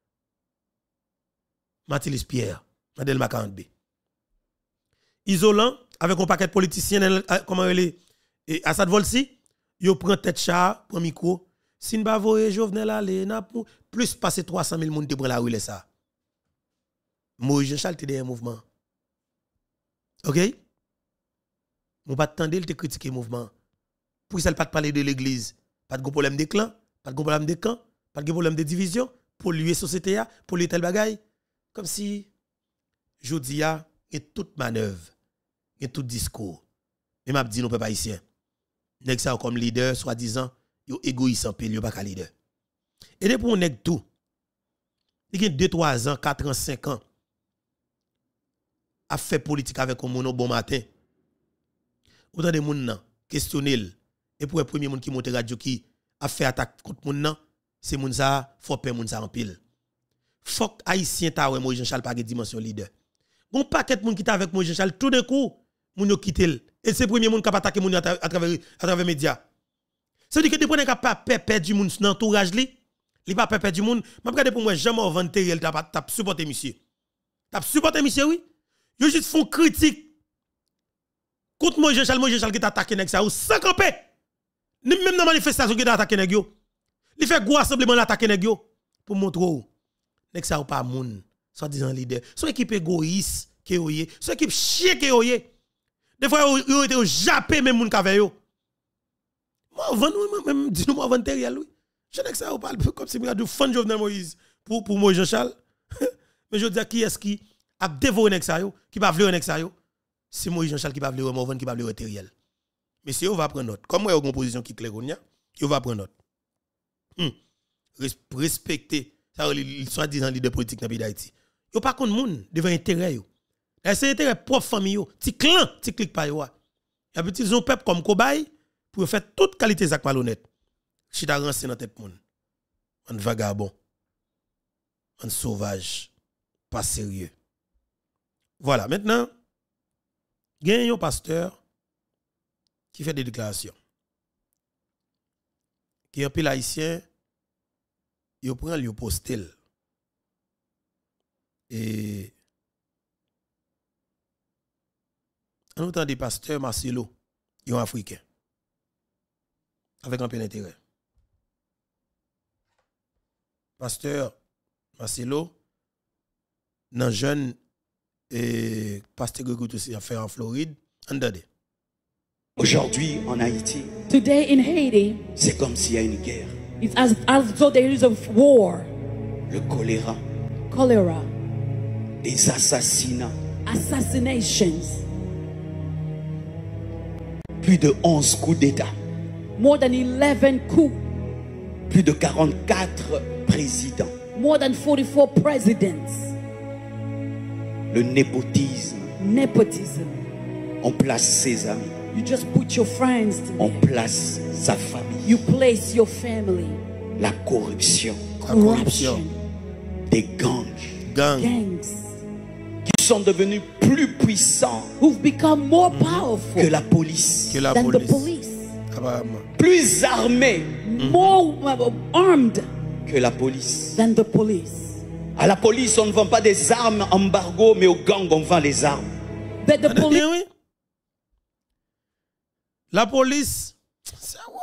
S1: Mathilis Pierre, Delma 40B. Isolant, avec un paquet de politiciens, comment elle est, Assad Volsi, yo prend tête chat, prend micro, si n'ba voye Jovenel aller, n'a plus passer 300 000 moun te prend la rue ça. Moïse Jean-Charles te derrière mouvement. OK? Mon pas tendre te critiquer mouvement. Pour ça pas parler de l'église, pas de problème de clan, pas de problème de camp, pas de problème de division, polluer société a, polluer tel bagaille comme si jodi a et toute manœuvre, et tout discours. Mais m'a dit non peuple haïtien. Nèg ça comme leader soi-disant, yo égoïste en pile, yo pas ka leader. Et depuis on nèg tout. Il y a 2 3 ans, 4 ans, 5 ans a fait politique avec un monde bon matin. Autant de moun nan questionner et pour le premier monde qui monte radio qui a fait attaque contre moun nan, c'est moun ça faut peur moun ça en pile. Faut haïtien ta ouais Moïse Jean-Charles pas de dimension leader. Bon paquet moun qui ta avec Moïse Jean-Charles tout d'un coup moun yo quitter et c'est premier monde qui a attaquer moun à travers médias. Ça veut dire que depuis qu'on pas perdre du monde dans entourage li pas perdre du monde, m'a regardé pour moi jamais inventer elle t'a supporter monsieur. T'a supporter monsieur oui. Yo juste font critique. Contre Moïse Jean-Charles qui t'a attaqué nèg ça ou sans camper. Même dans manifestation qui t'a attaqué nèg yo. Il fait gros rassemblement l'attaquer nèg yo pour montrer nèg ça ou pas moun, soit disant leader. Son équipe égoïste que yoyé, son équipe chien que yoyé. Des fois yo été jappé même moun k'avait yo. Moi vendre même dis nous moi vendre derrière oui. Je nèg ça ou pas comme si me du fan Jovenel Moïse pour Moïse Jean-Charles. Mais je dis qui est-ce qui a dévoré nèg ça yo, qui va vler nèg ça yo. C'est Moïse Jean-Charles qui va vler Morvan qui va vler Teriel. Mais si on va prendre note. Comme moi une position qui claire on va prendre note. Respecter ça il soit disant leader politique dans pays d'Haïti. Yo pas contre moun devant intérêt yo. C'est intérêt propre famille yo, ti clan, ti clique pas yo. Y a petit zon peuple comme cobaye pour faire toute qualité zak malhonnête. Chita rancé dans tête moun. Un vagabond. Un sauvage, pas sérieux. Voilà, maintenant il y a un pasteur qui fait des déclarations. Qui est un peu haïtien, il prend le postel. Et en autant des pasteurs Marcelo, ils sont africains. Avec un peu d'intérêt. Pasteur Marcelo, dans jeune et pasteur Gregory aussi a fait en Floride.
S4: Aujourd'hui en Haïti,
S5: today in Haiti,
S4: c'est comme s'il y a une guerre.
S5: it's as though there is a war.
S4: Le choléra,
S5: Cholera,
S4: des assassinats,
S5: assassinations,
S4: plus de 11 coups d'État,
S5: more than 11 coups,
S4: plus de 44 présidents.
S5: more than 44 presidents,
S4: Le népotisme,
S5: nepotism.
S4: on place ses amis,
S5: You just put your friends
S4: on
S5: there.
S4: place sa famille.
S5: You place your family.
S4: La corruption,
S5: Corruption,
S4: des gangs
S5: gangs,
S4: qui sont devenus plus puissants
S5: who've become more powerful
S4: que la police,
S1: Que la
S5: than the
S1: police.
S5: police,
S1: Apparemment.
S4: plus armés
S5: more armed
S4: que la police.
S5: than the police.
S4: À la police, on ne vend pas des armes embargo, mais aux gangs, on vend les armes.
S5: That the police,
S1: Oui. La police, ça ouais.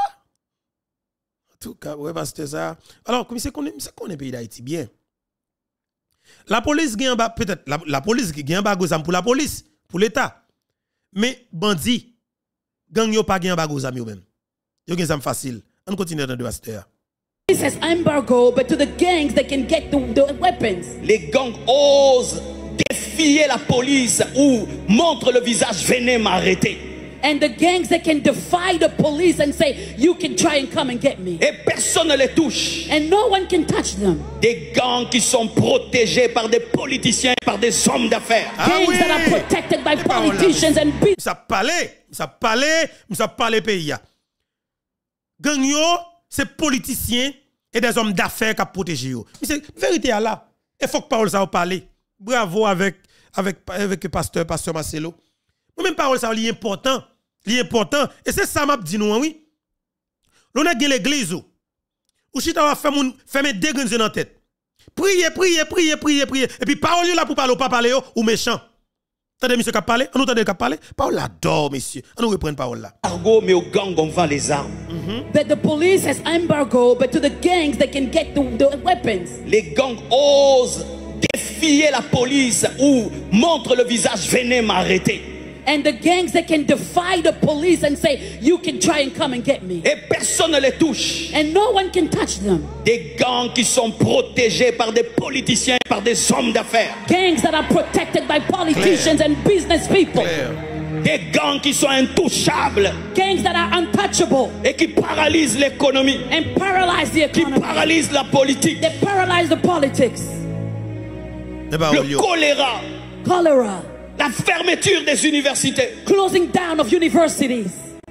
S1: En tout cas, ouais, pasteur ça. Alors, comme c'est qu'on est pays d'Haïti bien. La police gagne peut-être la police gagne bagozam pour la police, pour l'État. Mais bandit gang yo pas gagne bagozam yo même. Yo gagne zam facile. On continue dans le pasteur.
S5: it says embargo, but to the gangs they can get the weapons.
S4: Les gangs osent défier défier la police ou montrent le visage, venez m'arrêter.
S5: And the gangs that can defy the police and say, you can try and come and get me.
S4: Et personne ne les touche.
S5: And no one can touch them.
S4: Des gangs qui sont protégés par des politiciens, par des hommes d'affaires.
S5: Gangs that are protected by politicians and business.
S1: Ça parle pays. Gang yo, c'est politiciens et des hommes d'affaires qui protègent yo. Mais c'est vérité là. Il faut que parole ça parler. Bravo avec pasteur Marcelo. Moi-même parole ça li important. Li important. Et c'est ça m'a dit nous, oui. L'on a l'église ou chita va faire mes deux grands dans tête. Priez. Et puis parole là pour parler ou pas parler ou méchant. Attendez monsieur qui parler, on entend qui parler. Parole là d'or monsieur. On nous reprend parole là.
S4: Embargo mais aux gangs on vend les armes.
S5: That the police has embargo, but to the gangs they can get the weapons.
S4: Les gangs osent défier la police ou montrent le visage, venez m'arrêter.
S5: And the gangs that can defy the police and say, you can try and come and get me.
S4: Et personne ne les touche.
S5: And no one can touch them.
S4: Des gangs qui sont protégés par des politiciens, par des hommes d'affaires.
S5: Gangs that are protected by politicians and business people.
S4: Des gangs qui sont intouchables.
S5: Gangs that are untouchable.
S4: Et qui paralysent l'économie.
S5: And paralyze the economy.
S4: Qui paralysent la politique.
S5: They paralyze the politics.
S4: Le choléra.
S5: Cholera.
S4: La fermeture des universités.
S5: Closing down of universities.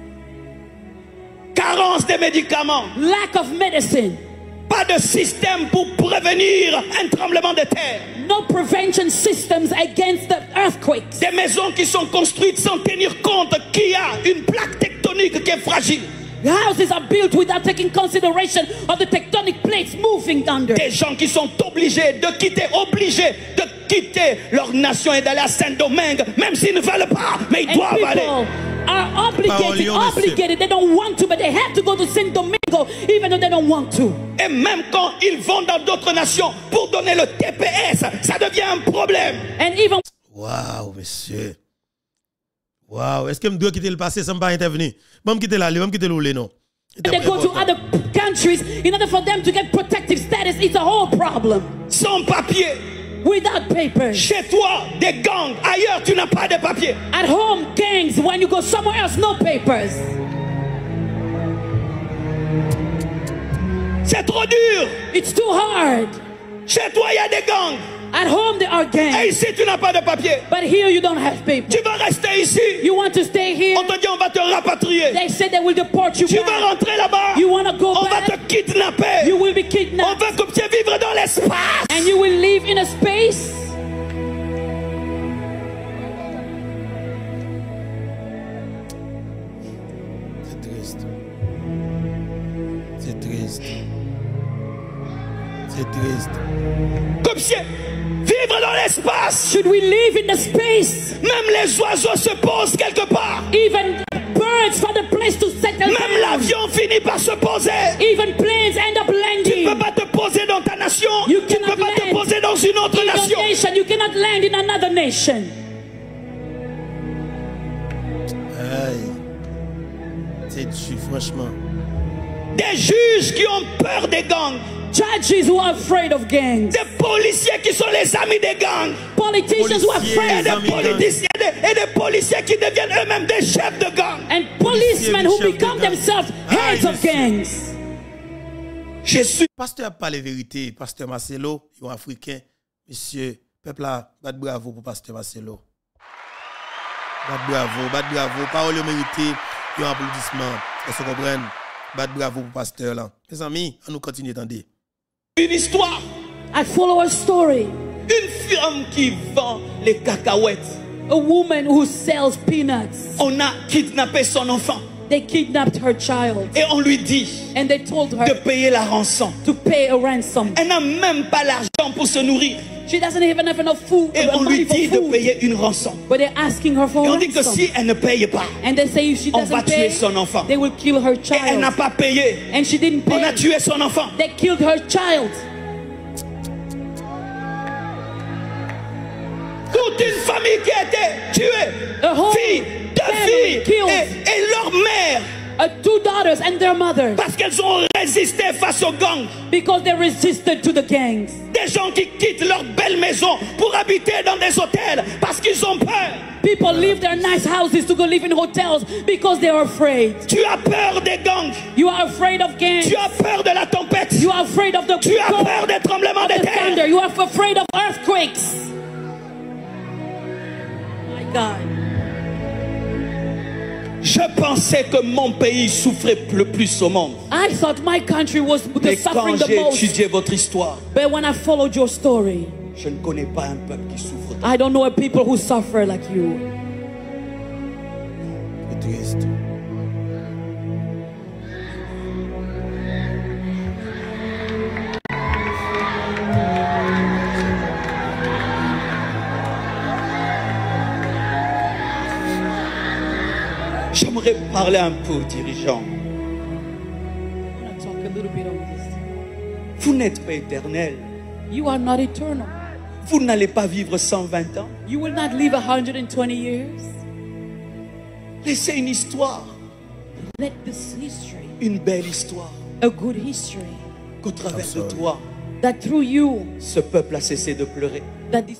S4: Carence de médicaments.
S5: Lack of medicine.
S4: Pas de système pour prévenir un tremblement de terre.
S5: No prevention systems against the earthquakes.
S4: Des maisons qui sont construites sans tenir compte qu'il y a une plaque tectonique qui est fragile.
S5: Houses are built without taking consideration of the tectonic plates moving under.
S4: Des gens qui sont obligés de quitter leur nation et d'aller à Saint-Domingue, même s'ils ne veulent pas, mais ils doivent aller.
S5: Are obligated. They don't want to, but they have to go to Saint Domingo, even though they don't want to.
S4: Et même quand ils vont dans d'autres nations pour donner le TPS, ça devient un problème.
S5: And even.
S1: Wow, monsieur. Wow, est-ce que je dois quitter le passé sans pas intervenir? Bon, quitter la ligne, quitter l'oulé, non.
S5: They go to other countries in order for them to get protective status. It's a whole problem.
S4: Sans papier.
S5: Without papers.
S4: Chez toi, des gangs. Ailleurs, tu n'as pas de papier.
S5: At home, gangs. When you go somewhere else, no papers.
S4: C'est trop dur.
S5: It's too hard.
S4: Chez toi, il y a des gangs.
S5: At home, there are gangs.
S4: Et ici, tu n'as pas de papier.
S5: But here, you don't have papers.
S4: Tu vas rester ici.
S5: You want to stay here.
S4: On te dit, on va te rapatrier.
S5: They say they will deport you
S4: tu
S5: back.
S4: vas rentrer là-bas.
S5: You want to go
S4: on
S5: back.
S4: va te kidnapper.
S5: You will be kidnapped.
S4: On veut que tu vivre dans l'espace.
S5: And you will live in a space.
S1: C'est triste. C'est triste. C'est triste.
S4: Comme si vivre dans l'espace.
S5: Should we live in the space?
S4: Même les oiseaux se posent quelque part.
S5: Even birds find a place to settle
S4: Même
S5: down.
S4: l'avion finit par se poser.
S5: Even planes end up landing.
S4: Tu ne peux pas te poser dans ta nation.
S5: You
S4: Tu ne peux pas te poser dans une autre
S5: in
S4: nation.
S5: your nation. You cannot land in another nation.
S1: Aïe. C'est dur, franchement.
S4: Des juges qui ont peur des gangs.
S5: Judges who are afraid of gangs.
S4: Des policiers qui sont les amis des gangs.
S5: Politicians who are afraid of gangs.
S4: Et des policiers qui deviennent eux-mêmes des chefs de gangs.
S5: And policemen who become themselves heads of gangs.
S4: Je suis.
S1: Pasteur a parlé vérité. Pasteur Marcelo, il est africain. Monsieur, peuple là, bat bravo pour Pasteur Marcelo. Bat bravo. Parole mérité. Il y a un applaudissement. Est-ce que vous comprenez? Bat bravo pour Pasteur là. Mes amis, on nous continue d'entendre.
S4: Une histoire.
S5: I follow a story.
S4: Une femme qui vend les cacahuètes.
S5: A woman who sells peanuts.
S4: On a kidnappé son enfant.
S5: They kidnapped her child.
S4: Et on lui dit
S5: And they told her
S4: de payer la rançon.
S5: to pay a ransom.
S4: Elle n'a même pas l'argent pour se nourrir.
S5: She doesn't even have enough food.
S4: Et on lui
S5: money for
S4: dit de
S5: food.
S4: payer une rançon.
S5: But they're asking her for
S4: Et
S5: a
S4: on dit que
S5: ransom.
S4: si elle ne paye pas,
S5: And they say if she
S4: on va
S5: doesn't
S4: tuer
S5: pay,
S4: son enfant.
S5: they will kill her
S4: Et elle n'a
S5: child.
S4: pas payé.
S5: And she didn't
S4: On a
S5: pay.
S4: tué son enfant.
S5: They killed her child.
S4: Toute une famille qui a été tuée.
S5: A whole
S4: Filles, deux
S5: family
S4: filles.
S5: killed.
S4: Et leur mère.
S5: Two 2 daughters and their mother.
S4: Parce qu'elles ont résisté face aux gangs.
S5: Because they resisted to the gangs.
S4: Des gens qui quittent leur belle maison pour habiter dans des hôtels parce qu'ils ont peur.
S5: People leave their nice houses to go live in hotels because they are afraid.
S4: Tu as peur des gangs.
S5: You are afraid of gangs.
S4: Tu as peur de la tempête.
S5: You are afraid of the
S4: Tu as peur des tremblements de terre.
S5: thunder. You are afraid of earthquakes. My God.
S4: Je pensais que mon pays souffrait le plus au monde.
S5: I thought my country was
S4: Mais
S5: suffering
S4: quand
S5: the
S4: j'ai
S5: most.
S4: étudié votre histoire,
S5: But when I followed your story,
S4: je ne connais pas un peuple qui souffre tant.
S5: I don't know a people who suffer like you.
S1: C'est triste.
S4: J'aimerais parler un peu aux dirigeants.
S5: I'm going to talk a little bit on this.
S4: Vous n'êtes pas éternel.
S5: You are not eternal.
S4: Vous n'allez pas vivre 120 ans.
S5: You will not live 120 years.
S4: Laissez une histoire,
S5: Let this history,
S4: une belle histoire,
S5: a good history,
S4: qu'au travers de toi,
S5: that through you,
S4: ce peuple a cessé de pleurer.
S5: that this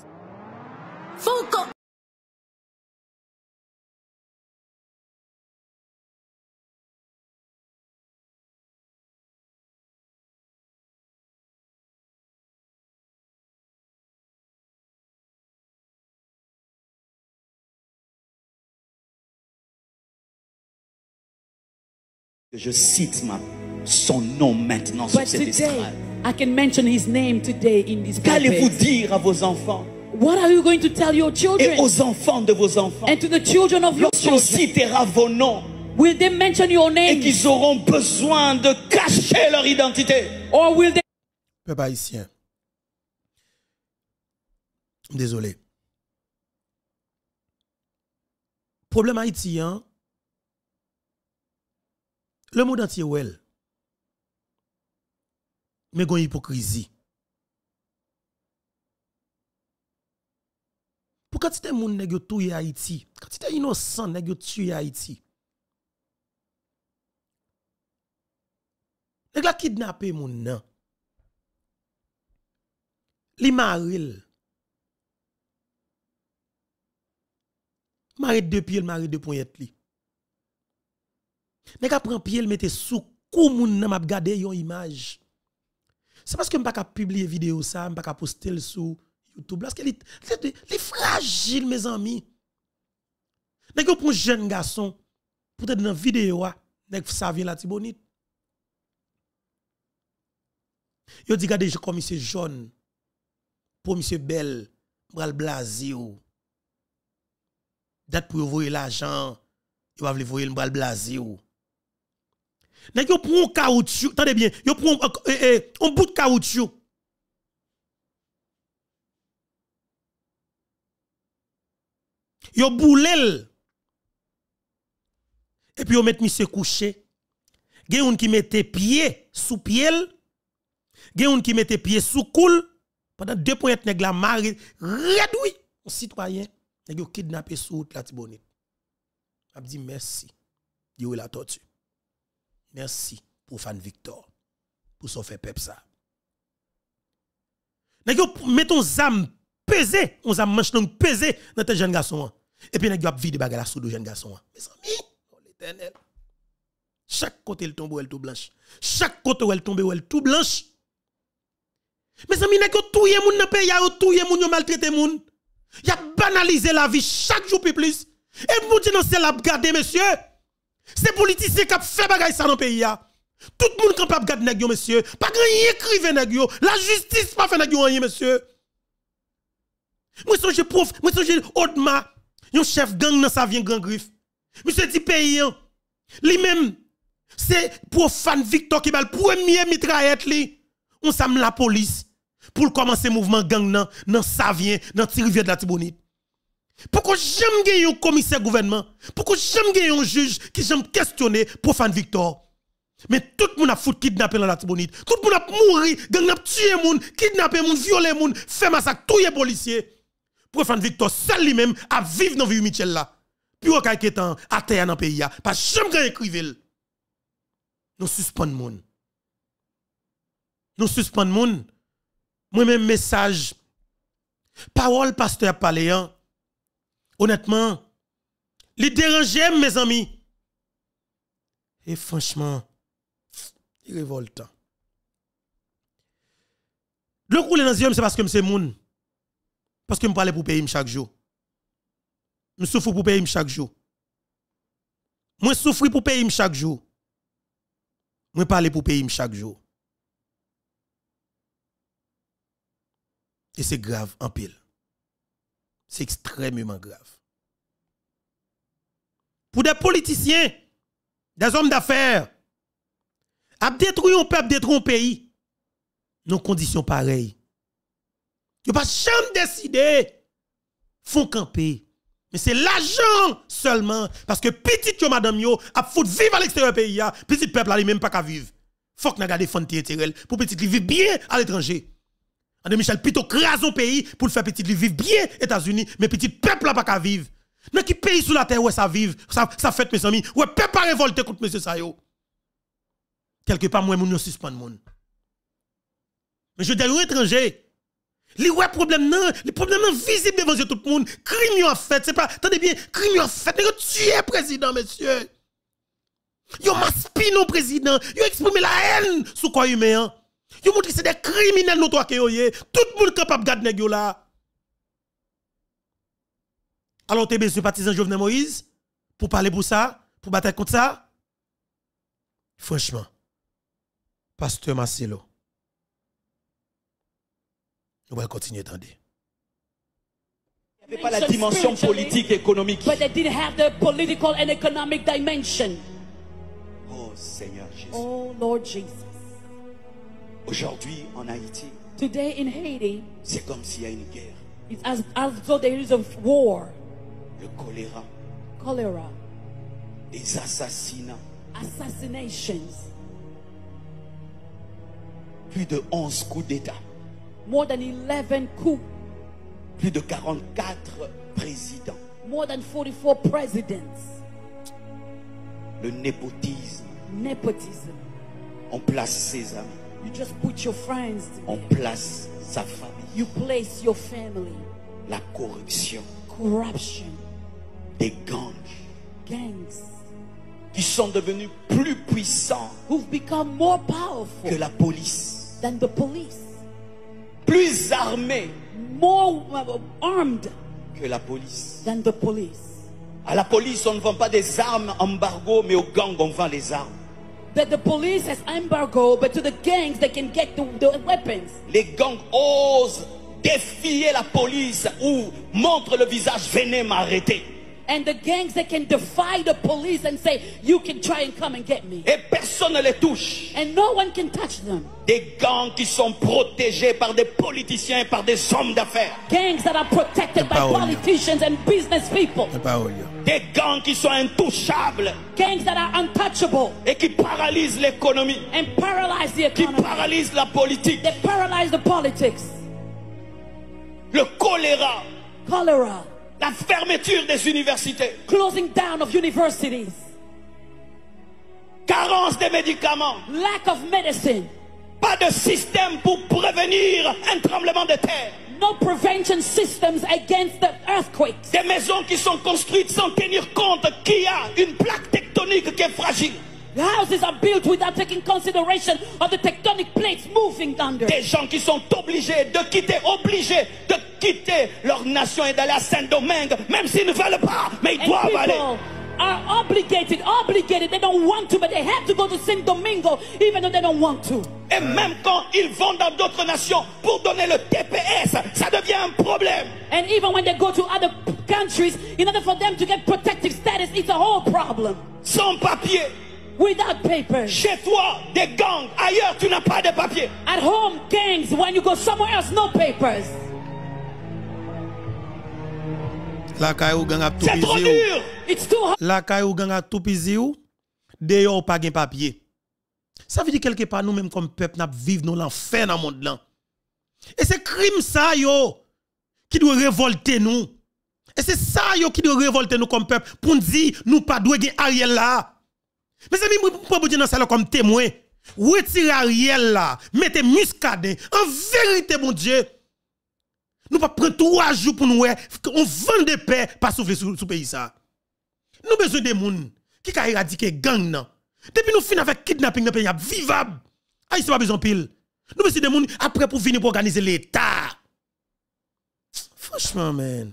S4: Je cite son nom maintenant sur
S5: But
S4: cette
S5: today,
S4: estrade.
S5: I can mention his name today in this
S4: Qu'allez-vous
S5: pulpit.
S4: dire à vos enfants
S5: What are you going to tell your
S4: et
S5: children
S4: aux enfants de vos enfants
S5: and to the children of your
S4: lorsqu'on
S5: children?
S4: citera vos noms
S5: Will they mention your
S4: et
S5: name,
S4: qu'ils auront besoin de cacher leur identité?
S5: or will they
S1: Peuple haïtien. Désolé. Problème haïtien, le monde entier ou elle. Mais gon hypocrisie. Pour quantité de monde nèg yo touye Haïti, quantité innocent nèg yo tuye Haïti. Nèg la kidnappé moun nan. Li maril. Marit deux pieds, marit deux poignettes li. Nèg a prend pied, le mette sous kou moun nan m'a gade yon image. C'est parce que m'pa ka publier vidéo ça, m'pa ka poster sur YouTube parce que li fragile mes amis. Nèg yo prend jeune garçon pour te dans vidéo nèg ça vient la Tibonite. Yo dit gade comme monsieur jaune pour monsieur belle bral blazi ou date pour voyer l'argent, yo va vle voyer le bral blazi ou. Nèg yo prend caoutchouc, attendez bien, yo prend un bout de caoutchouc. Yo boulel. Et puis yo met monsieur couché. Gen yon qui mette pied sous pied. Gen yon qui mette pied sous coule. Pendant 2 pointes nèg la mari rédoui un citoyen. Nèg yo kidnappé sous route la Tibonite. A dit merci. Yo la tortue. Merci pour Fan Victor pour son fait pep ça. Nèg yo mettons zam pesé, on zam manche donc pesé dans tes jeunes garçons. Et puis nèg yo vide bagarre la sous de jeunes garçons. Mes amis, l'Éternel. Chaque côté elle tombe elle tout blanche. Chaque côté elle tombe elle tout blanche. Mes amis nèg yo touye moun nan pays, yo touye moun yo maltraité moun. Y a banalisé la vie chaque jour plus. Et vous dites non c'est la garder monsieur. C'est politiciens qui fait bagay ça dans le pays. Tout le monde capable de garder nèg yo monsieur. Pas grand écrive nèg yo. La justice pas fait nèg yo rien monsieur. Moi songe prof, moi songe Odma, un chef gang dans sa vient grand griffe. Monsieur dit pays lui même c'est pour Fan Victor qui va le premier mitraillette li. On sam la police pour commencer mouvement gang dans sa vient dans Rivière de la Tibonite. Pourquoi j'aime gagner un commissaire gouvernement? Pourquoi j'aime gagner un juge qui j'aime questionner pour Fan Victor? Mais tout le monde a foutu kidnapper dans la Tibonite. Tout le monde a mouru, gang a tué moun, kidnapper moun, violer moun, fait massacre, tuer policiers. Pour Fan Victor seul lui-même à vivre dans vie Michel là. Puis au cas qui est à terre dans le pays parce que j'aime gagner écrivel. Nous suspendons moun. Nous suspendons moun. Moi-même message. Parole pasteur Paléan. Honnêtement, les déranger mes amis. Et franchement, il révoltant. Le couler dans les yeux, c'est parce que c'est moun. Parce que je parle pour payer chaque jour. Je souffre pour payer chaque jour. Moi souffre pour payer chaque jour. Moi parle pour payer chaque jour. Et c'est grave en pile. C'est extrêmement grave. Pour des politiciens, des hommes d'affaires, à détruire un peuple, détruire un pays, nos conditions pareilles. Ils ne pas jamais décider, font camper. Mais c'est l'argent seulement. Parce que petit que madame yo, a foutre vivre à l'extérieur du pays, petit peuple a même pas qu'à vivre. Faut que nous gardions fonds intérêt pour petit vivre bien à l'étranger. André Michel plutôt crase un pays pour le faire petit vivre bien aux États-Unis, mais petit peuple n'a pas qu'à vivre. Dans qui pays sous la terre où ça vive, ça fait mes amis, ouais peuple pas révolter contre monsieur Sayo. Quelque part moi moun suspend moun. Mais je dis aux étrangers, les problèmes non, les problèmes non visibles devant tout le monde, crime en fait, c'est pas, attendez bien, crime en fait, vous tuez président monsieur. Yo maspino président, yo exprimé la haine sous quoi humain. Yo montre que c'est des criminels notoires que yo yé, tout le monde capable garder nèg yo là. Alors t'es besoin partisan Jovenel Moïse pour parler pour ça, pour battre contre ça. Franchement, pasteur Marcelo, on va continuer à attendre.
S4: Il n'y avait pas la dimension politique et économique.
S5: But they didn't have the political and economic dimension.
S4: Oh Seigneur Jésus.
S5: Oh Lord Jesus.
S4: Aujourd'hui en Haïti,
S5: Today in Haiti,
S4: c'est comme s'il y a une guerre.
S5: it's as though there is a war.
S4: Le choléra,
S5: Cholera,
S4: des assassinats,
S5: assassinations,
S4: plus de 11 coups d'État,
S5: more than 11 coups,
S4: plus de 44 présidents.
S5: more than 44 presidents,
S4: Le népotisme,
S5: nepotism.
S4: on place ses amis,
S5: You just put your friends
S4: on
S5: there.
S4: place sa famille.
S5: You place your family.
S4: La corruption,
S5: Corruption,
S4: des gangs
S5: gangs
S4: qui sont devenus plus puissants
S5: who've become more
S4: que
S5: powerful
S4: la police,
S5: than the police,
S4: plus armés
S5: more armed
S4: que la police.
S5: than the police.
S4: À la police, on ne vend pas des armes embargo, mais aux gangs, on vend les armes.
S5: That the police has embargo, but to the gangs they can get the weapons.
S4: Les gangs osent défier la police ou montrent le visage, venez m'arrêter.
S5: And the gangs they can defy the police and say, you can try and come and get me.
S4: Et personne ne les touche.
S5: And no one can touch them.
S4: Des gangs qui sont protégés par des politiciens et par des hommes d'affaires.
S5: Gangs that are protected by politicians and business people.
S4: Des gangs qui sont intouchables
S5: Gangs that are untouchable
S4: et qui paralysent l'économie,
S5: and paralyze the
S4: qui
S5: economy.
S4: paralysent la politique.
S5: They paralyze the politics.
S4: Le choléra,
S5: Cholera,
S4: la fermeture des universités,
S5: closing down of universities,
S4: carence des médicaments,
S5: lack of medicine,
S4: pas de système pour prévenir un tremblement de terre.
S5: no prevention systems against the earthquakes.
S4: Des maisons qui sont construites sans tenir compte qu'il y a une plaque tectonique qui est fragile.
S5: The houses are built without taking consideration of the tectonic plates moving under.
S4: Des gens qui sont obligés de quitter leur nation et d'aller à Saint-Domingue, même s'ils ne veulent pas, mais ils
S5: And
S4: doivent aller.
S5: people are obligated. They don't want to, but they have to go to Saint Domingo, even though they don't want to.
S4: Et même quand ils vont dans d'autres nations pour donner le TPS, ça devient un problème.
S5: And even when they go to other countries, in order for them to get protective status, it's a whole problem.
S4: Sans papier.
S5: Without papers.
S4: Chez toi, des gangs. Ailleurs, tu n'as pas de papier.
S5: At home, gangs. When you go somewhere else, no papers.
S1: La caillou gang a tout
S4: C'est trop dur.
S5: It's too hard.
S1: La caillou gang a tout pisé ou d'ailleurs pas gain papier. Ça veut dire quelque part nous même comme peuple n'a vivre dans l'enfer dans le monde là. Et c'est crime ça yo qui doit révolter nous. Et c'est ça yo qui doit révolter nous comme peuple pour nous dire nous pas doit gagner Ariel là. Mes amis, pour vous dire dans ça comme témoin, retirez Ariel là, mettez Muscadet. En vérité, mon Dieu, nous pas prendre 3 jours pour nous, on vend de paix, pas souffler sur le pays ça. Nous besoin de gens qui ont éradiqué gang nan. Depuis nous finissons avec kidnapping dans le pays vivable. Haïti pas besoin pile. Nous besoin de gens après pour venir pour organiser l'État. Franchement, man.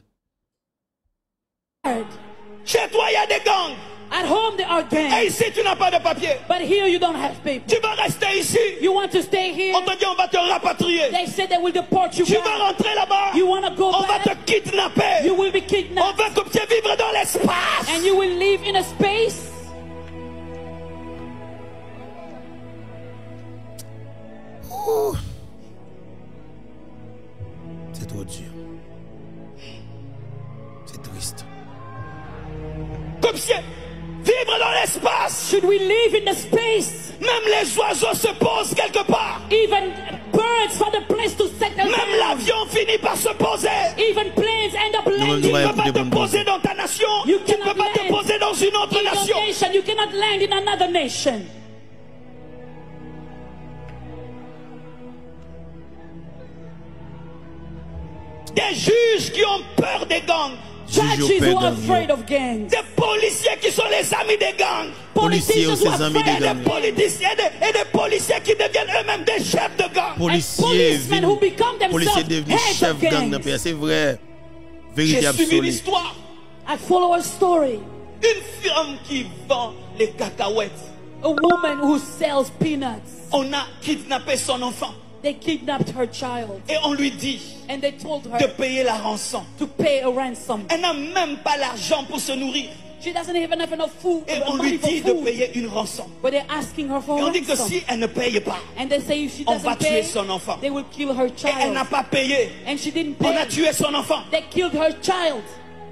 S4: Chez toi, il y a des gangs.
S5: At home there are gangs.
S4: Et ici, tu n'as pas de papier.
S5: But here you don't have paper.
S4: Tu vas rester ici.
S5: You want to stay here?
S4: On te dit on va te rapatrier.
S5: They said they will deport you
S4: Tu
S5: back.
S4: vas rentrer là-bas.
S5: You want to go
S4: On va
S5: back?
S4: te kidnapper.
S5: You will be
S4: On
S5: kidnapped.
S4: va que tu vivre dans l'espace.
S5: And you will live in a space.
S1: C'est trop dur. C'est triste.
S4: Comme si vivre dans l'espace.
S5: Should we live in the space?
S4: Même les oiseaux se posent quelque part.
S5: Even birds find a place to settle
S4: Même
S5: down.
S4: l'avion finit par se poser.
S5: Even planes end up
S4: Tu
S5: landing.
S4: ne peux pas te poser dans ta nation.
S5: You
S4: Tu ne peux
S5: cannot
S4: pas te
S5: land
S4: poser dans une autre
S5: in your
S4: nation.
S5: nation. You cannot land in another nation.
S4: Des juges qui ont peur des gangs.
S5: Judges who are afraid of gangs.
S4: Des policiers qui sont les amis des gangs.
S1: Policiers
S5: Politicians who
S1: aussi
S5: are
S1: amis des
S5: afraid
S1: gangs.
S5: of
S4: Politiciens et des policiers qui deviennent eux-mêmes des chefs de gang.
S1: Policiers,
S5: policemen who become
S1: policiers
S5: themselves
S1: devenus
S5: heads
S1: chefs
S5: of
S1: gang
S5: gangs.
S1: dans le pays. C'est vrai. Vérité
S4: J'ai suivi
S1: absolue.
S4: l'histoire.
S5: I follow a story.
S4: Une femme qui vend les cacahuètes.
S5: A woman who sells peanuts.
S4: On a kidnappé son enfant.
S5: They kidnapped her child
S4: Et on lui dit
S5: and they told
S4: de
S5: her
S4: payer la rançon.
S5: to pay a ransom.
S4: Elle n'a même pas l'argent pour se nourrir.
S5: She doesn't even have enough food.
S4: Et on
S5: money
S4: lui
S5: for
S4: dit de
S5: food.
S4: payer une rançon.
S5: But they're asking her for
S4: Et
S5: a
S4: on dit que
S5: ransom.
S4: si elle ne paye pas,
S5: And they say if she
S4: on va
S5: doesn't
S4: tuer
S5: pay,
S4: son enfant.
S5: they will kill her
S4: Et elle n'a
S5: child.
S4: pas payé.
S5: And she didn't
S4: On a
S5: pay.
S4: tué son enfant.
S5: They killed her child.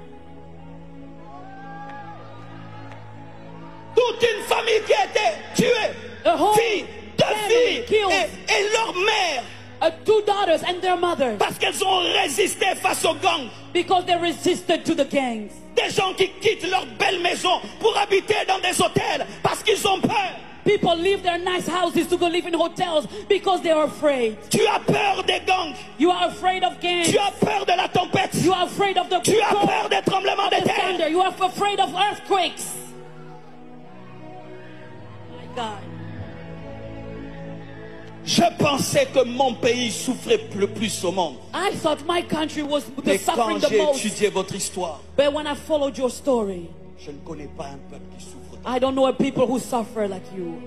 S4: Toute une famille qui a été tuée.
S5: A whole
S4: Filles, 2
S5: family
S4: filles
S5: killed.
S4: et leur mère.
S5: 2 daughters and their mother.
S4: Parce qu'elles ont résisté face aux gangs.
S5: Because they resisted to the gangs.
S4: Des gens qui quittent leur belle maison pour habiter dans des hôtels parce qu'ils ont peur.
S5: People leave their nice houses to go live in hotels because they are afraid.
S4: Tu as peur des gangs.
S5: You are afraid of gangs.
S4: Tu as peur de la tempête.
S5: You are afraid of the
S4: Tu as
S5: storm,
S4: peur des tremblements de
S5: of the thunder.
S4: terre.
S5: You are afraid of earthquakes. My God.
S4: Je pensais que mon pays souffrait le plus au monde.
S5: I thought my country was
S4: Mais
S5: suffering
S4: quand
S5: the
S4: j'ai
S5: most.
S4: étudié votre histoire,
S5: But when I followed your story,
S4: je ne connais pas un peuple qui souffre.
S5: I don't know a people who suffer like you.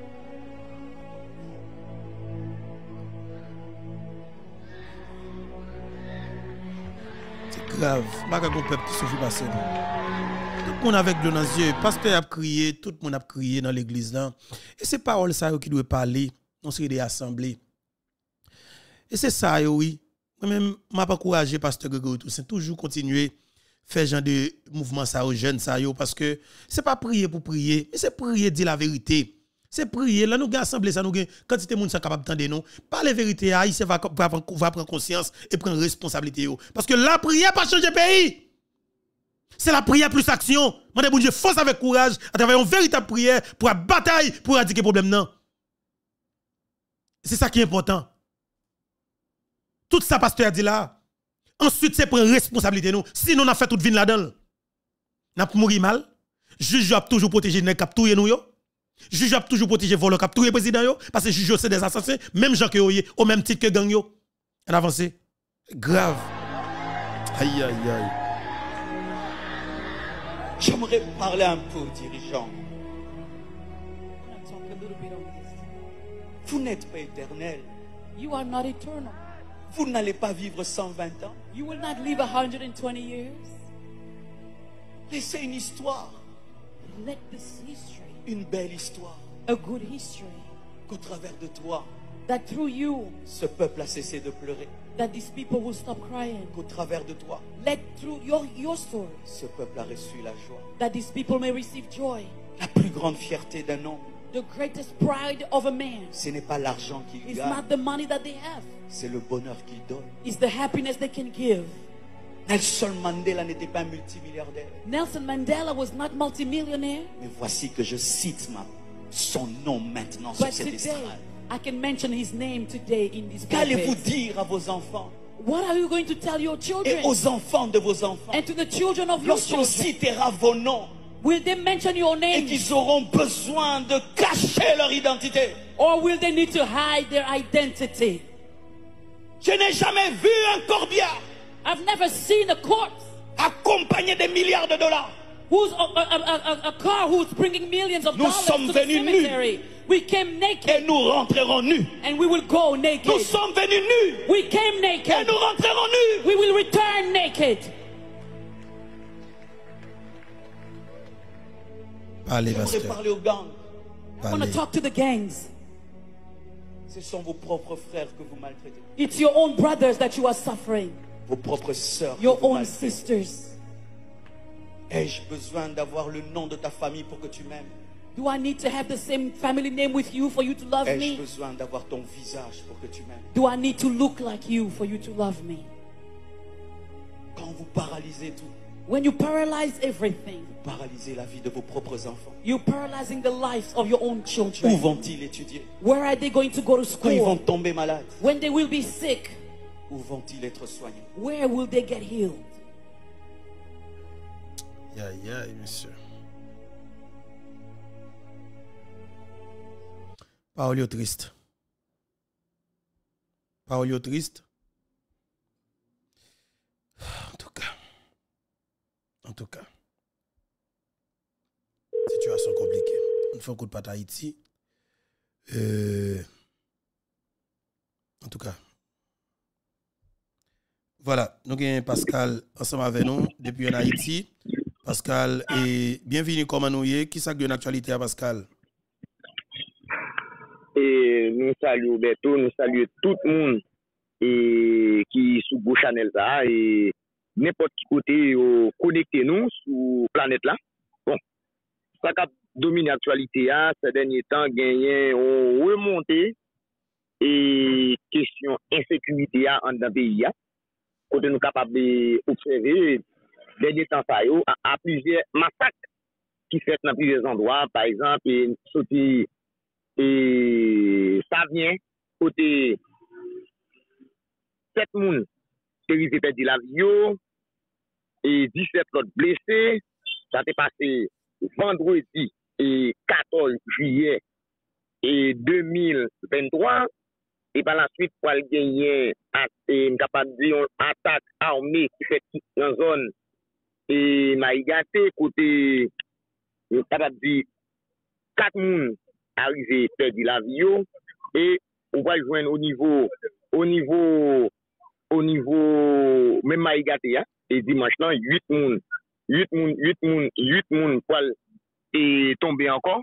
S1: C'est grave. Pas qu'un peuple qui souffre passer. Tout le monde avec de nos yeux. Pasteur a crié, tout le monde a crié dans l'église là. Et c'est paroles ça qui doit parler dans ces assemblées. Et c'est ça oui. Moi-même m'a pas encouragé pasteur Grégory Toussaint toujours continuer faire genre de mouvement ça aux jeunes ça yo parce que c'est pas prier pour prier, mais c'est prier dire la vérité. C'est prier là nous gagne assemblée ça nous gagne quantité de monde sont capable d'entendre nous. Parler vérité haïtien va prendre conscience et prendre responsabilité yo parce que la prière pas changer pays. C'est la prière plus action. Mandez bon Dieu force avec courage à travers une véritable prière pour la bataille pour éradiquer problème non. C'est ça qui est important. Tout ça pasteur a dit là. Ensuite c'est prendre responsabilité nous. Sinon on a fait toute vie là-dedans. N'a pas mourir mal. Juge a toujours protéger nèg k'ap touyer nous yo. Juge a toujours protéger voleur k'ap touyer président yo parce que juge c'est des assassins même gens que yo au même titre que gang yo. On avance. Grave. Aïe aïe aïe.
S4: J'aimerais parler un peu aux dirigeants.
S5: Talk a little bit on this.
S4: Vous n'êtes pas éternel.
S5: You are not eternal.
S4: Vous n'allez pas vivre 120 ans.
S5: You will not live 120 years.
S4: Laissez une histoire,
S5: Let this history,
S4: une belle histoire,
S5: a good history,
S4: qu'au travers de toi,
S5: that through you,
S4: ce peuple a cessé de pleurer.
S5: that these people will stop crying.
S4: Qu'au travers de toi,
S5: Let through your story,
S4: ce peuple a reçu la joie.
S5: that these people may receive joy.
S4: La plus grande fierté d'un homme,
S5: The greatest pride of a man
S4: ce n'est pas l'argent qu'il
S5: is
S4: gagne,
S5: not the money that they have,
S4: c'est le bonheur qu'il donne.
S5: it's the happiness they can give.
S4: Nelson Mandela n'était pas multimilliardaire.
S5: Nelson Mandela was not multimillionaire.
S4: Mais voici que je cite son nom maintenant sur
S5: But
S4: cette
S5: today,
S4: estrade.
S5: I can mention his name today in this
S4: Qu'allez-vous
S5: pulpit.
S4: dire à vos enfants
S5: What are you going to tell your
S4: et
S5: children?
S4: aux enfants de vos enfants
S5: And to the children of your
S4: lorsqu'on
S5: children?
S4: citera vos noms
S5: Will they mention your
S4: et
S5: name?
S4: qu'ils auront besoin de cacher leur identité?
S5: Or will they need to hide their identity?
S4: Je n'ai jamais vu un corbillard
S5: I've never seen a corpse
S4: accompagné des milliards de dollars.
S5: who's a car who's bringing millions of
S4: Nous
S5: dollars
S4: sommes
S5: to the
S4: venus
S5: cemetery. We came
S4: Et
S5: naked
S4: nous rentrerons nus.
S5: and we will go naked.
S4: Nous sommes venus nus
S5: We came
S4: et
S5: naked.
S4: nous rentrerons nus.
S5: We will return naked.
S1: Parlez,
S4: J'aimerais
S1: pasteur.
S4: parler aux gangs.
S5: I want to
S1: Parlez.
S5: talk to the gangs.
S4: Ce sont vos propres frères que vous maltraitez.
S5: It's your own brothers that you are suffering,
S4: Vos propres sœurs que
S5: your
S4: vous
S5: own
S4: maltraitez.
S5: sisters.
S4: Ai-je besoin d'avoir le nom de ta famille pour que tu m'aimes?
S5: Do I need to have the same family name with you for you to love
S4: Ai-je
S5: me?
S4: besoin d'avoir ton visage pour que tu m'aimes?
S5: Do I need to look like you for you to love me?
S4: Quand vous paralysez tout,
S5: When you paralyze everything,
S4: vous paralysez la vie de vos propres enfants.
S5: you're paralyzing the lives of your own
S4: Où
S5: children.
S4: vont-ils étudier?
S5: Where are they going to go to
S4: Quand ils vont
S5: school?
S4: tomber malades,
S5: When they will be sick,
S4: où vont-ils être soignés?
S5: where will they get healed?
S1: Aïe, aïe, monsieur. Parole triste. Parole triste. En tout cas. Situation compliquée. On fait un coup de patte à Haïti. En tout cas. Voilà, nous avons Pascal ensemble avec nous depuis en Haïti. Pascal, et bienvenue comme nous y est. Qui s'agit de l'actualité à Pascal?
S6: Et nous saluons Beto, nous saluons tout le monde et qui sous Beau Chanel ça et n'importe qui côté connecté nous sur planète là. Bon, ça qui a dominé l'actualité ces derniers temps gagné on remonté et question insécurité en dans pays là. Côté nous capable d'observer derniers temps ça yo à plusieurs massacres qui fait dans plusieurs endroits par exemple sorti et ça vient côté 7 personnes qui arrivent perdre la vie et 17 autres blessés. Ça s'est passé vendredi et 14 juillet et 2023 et par la suite pour gagner capable de dire attaque armée qui fait dans zone et Maïgate côté capable de dire 4 personnes arrivé perdre la vie et on va joindre au niveau même Maïgate et dimanche là 8 personnes pour et tomber encore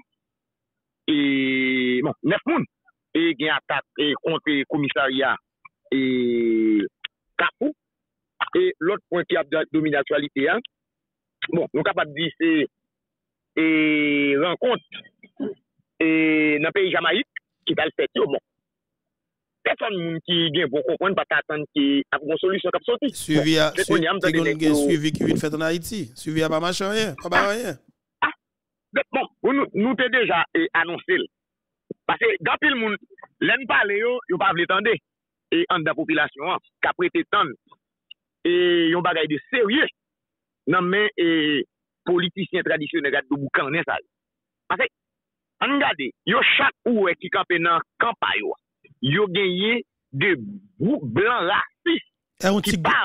S6: et bon 9 personnes et il y a attaque contre le commissariat et Capou et l'autre point qui a dominé l'actualité bon nous capable de dire c'est et rencontre et dans le pays Jamaïque qui va le faire bon personne qui vient pour comprendre pas attendre qui a une solution qui sorti
S1: suivi qui vient faire en Haïti suivi a pas marché rien pas rien
S6: bon nous t'ai déjà annoncé parce que dans pile monde l'aime parler yo pas veut tendre et en la population qui a prêté temps et yon bagay de sérieux non mais politiciens traditionnels de boucané ça parce que on regarde yo chaque ou qui campé dans campagne yo gagné de groupes blancs racistes
S1: un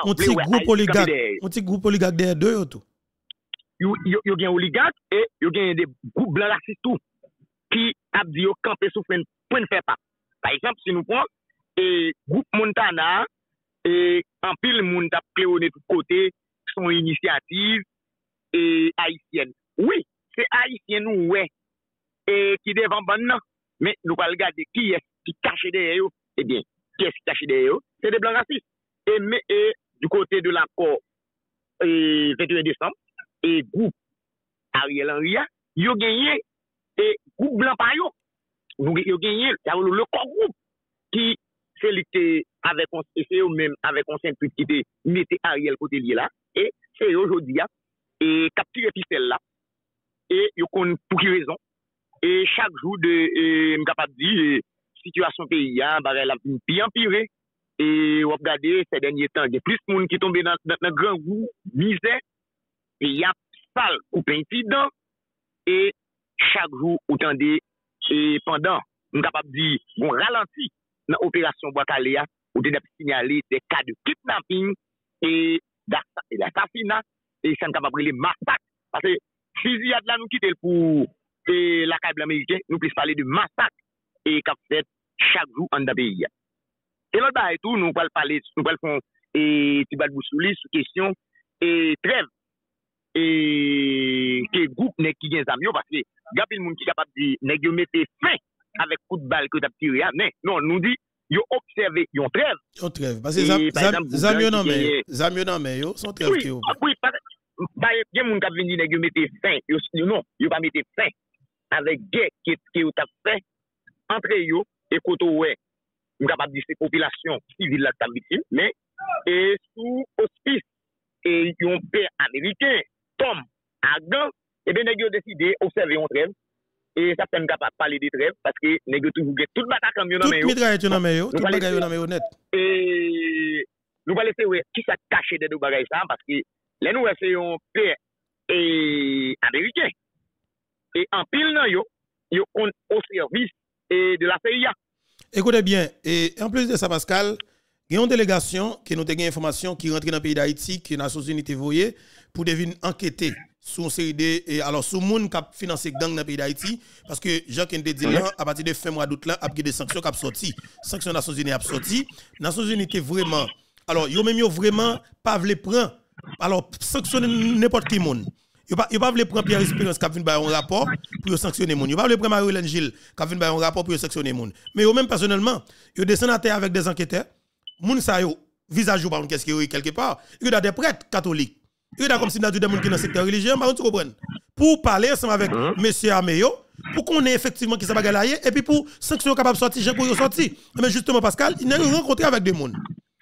S1: petit groupe oligarque derrière deux tout
S6: yo gagné oligarque et yo gagné des groupes blancs racistes tout qui a dit yo campé sous point de faire pas par exemple si nous prenons et groupe Montana et en pile monde t'a cléoné tout côté son initiative et haïtienne oui c'est haïtien nous ouais et qui devant bonne mais nous pas regarder qui est qui cache derrière eux eh bien qui est qui cache derrière eux c'est des blancs racistes et du côté de l'accord 21 décembre et groupe Ariel Henry yo gagné et groupe blanc par yo gagné le corps groupe qui c'est lui qui avec eux même avec conseil qui était mettait Ariel côté lié là et c'est aujourd'hui et capturer ficelle là et yo connaît pour qui raison et chaque jour de capable dire situation pays a bagay la bien empiré et on regarder ces derniers temps il y a plus de monde qui tombé dans grand goût misère et il y a sale ou incident et chaque jour autant et pendant on capable dire bon ralenti dans opération Bois-Calais ou de signaler des cas de kidnapping et d'assassinat et ça capable les massacres parce que fusillade là nous quitter pour la câble américaine nous puisse parler de massacre et qu'a fait chaque jour en pays et l'autre bail tout nous va parler nous va faire et Tibal Boussouli sur question et trêve et que groupe nèg qui gagne zamio parce que gapil monde qui capable dire nèg yo mettre fin avec coup de balle que tu as tiré mais non nous dit yo observer yon trêve
S1: parce que zamio non mais yo sont trêve qui
S6: oui bah y a monde qui venir nèg yo mettre fin yo non yo pas mettre fin avec guerre qui yo t'a fait entre yo et koto ouais nous capable dire c'est population civile là t'a victime mais et sous auspice et yon père américain Tom Hagan et bien nèg yo décidé observer yon trêve et ça fait capable parler de trêve parce que nèg yo toujours tout bataille camion dans mais yo tout bagaille dans mais honnête et nous va laisser ouais qui ça caché de bagaille ça parce que les nous c'est yon père et américain et en pile nan yo au service et de la CIA.
S1: Écoutez bien et en plus de ça Pascal il y a une délégation qui nous a des informations qui rentre dans le pays d'Haïti, qui les Nations Unies te voyé pour devenir enquêter sur une série de alors sur monde qui a financé gang dans le pays d'Haïti parce que Jacques a dit là à partir de fin mois d'août là a des sanctions qui a sorti, sanctions Nations Unies a sorti, Nations Unies te vraiment alors yo même yo vraiment pas veut prendre alors sanctionner n'importe qui monde. Yo pas veut prendre Pierre Espérance qui a vinn ba un rapport pour sanctionner monde. Yo pas veut prendre Marie-Hélène Gilles qui a vinn ba un rapport pour sanctionner monde. Mais yo même personnellement, yo descend à terre avec des enquêteurs moun sa yo visage ou pas qu'est-ce qui est quelque part il y a des prêtres catholiques il y a comme si nous des gens qui dans secteur religieux bah on tu comprends pour parler ensemble avec monsieur Ameyo pour qu'on ait effectivement qui ça bagarre là et puis pour sanction capable sortir Jean pour sortir mais justement Pascal il a rencontré avec des monde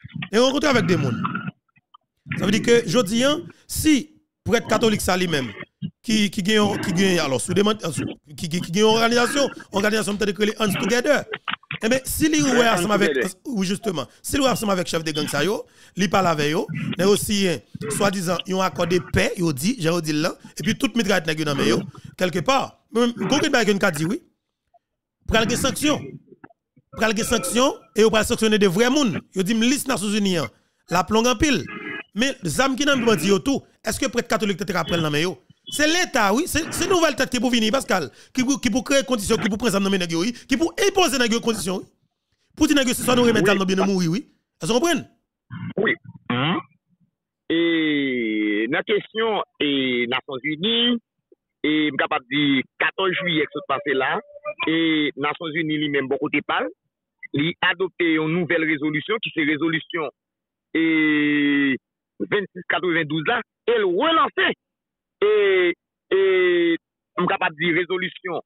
S1: ça veut dire que jodi si prêtre catholique ça lui-même qui gagne alors sous demande qui gagne organisation peut-être que les Hands Together eh bien si li ouais ensemble avec oui justement si li ouais ensemble avec chef de gang ça yo li parle avec yo négocier soi-disant yon accord de paix yo dit j'ai dit là et puis toute mitraille nèg yo dans yo quelque part beaucoup de gens qui dit oui pral gen sanction et yo pral sanctionner de vrais moun yo dit liste Nations Unies la plonge en pile mais zam qui nan bandi yo tout est-ce que prêtre catholique te rappelle dans yo c'est l'État, oui. C'est nouvelle tête qui pour venir, Pascal. Qui pour créer conditions, qui pour prendre dans les oui. Qui pour imposer dans les conditions, oui. Pour dire que ce soit nous remettre dans bien mourir, oui. Est-ce que vous comprenez?
S6: Oui. Et la question des Nations Unies, et je suis capable de dire 14 juillet qui s'est passé là, et Nations Unies lui-même, beaucoup de parle, il a adopté une nouvelle résolution, qui c'est résolution 2692 là, et elle relancé. Et on est capable de dire résolution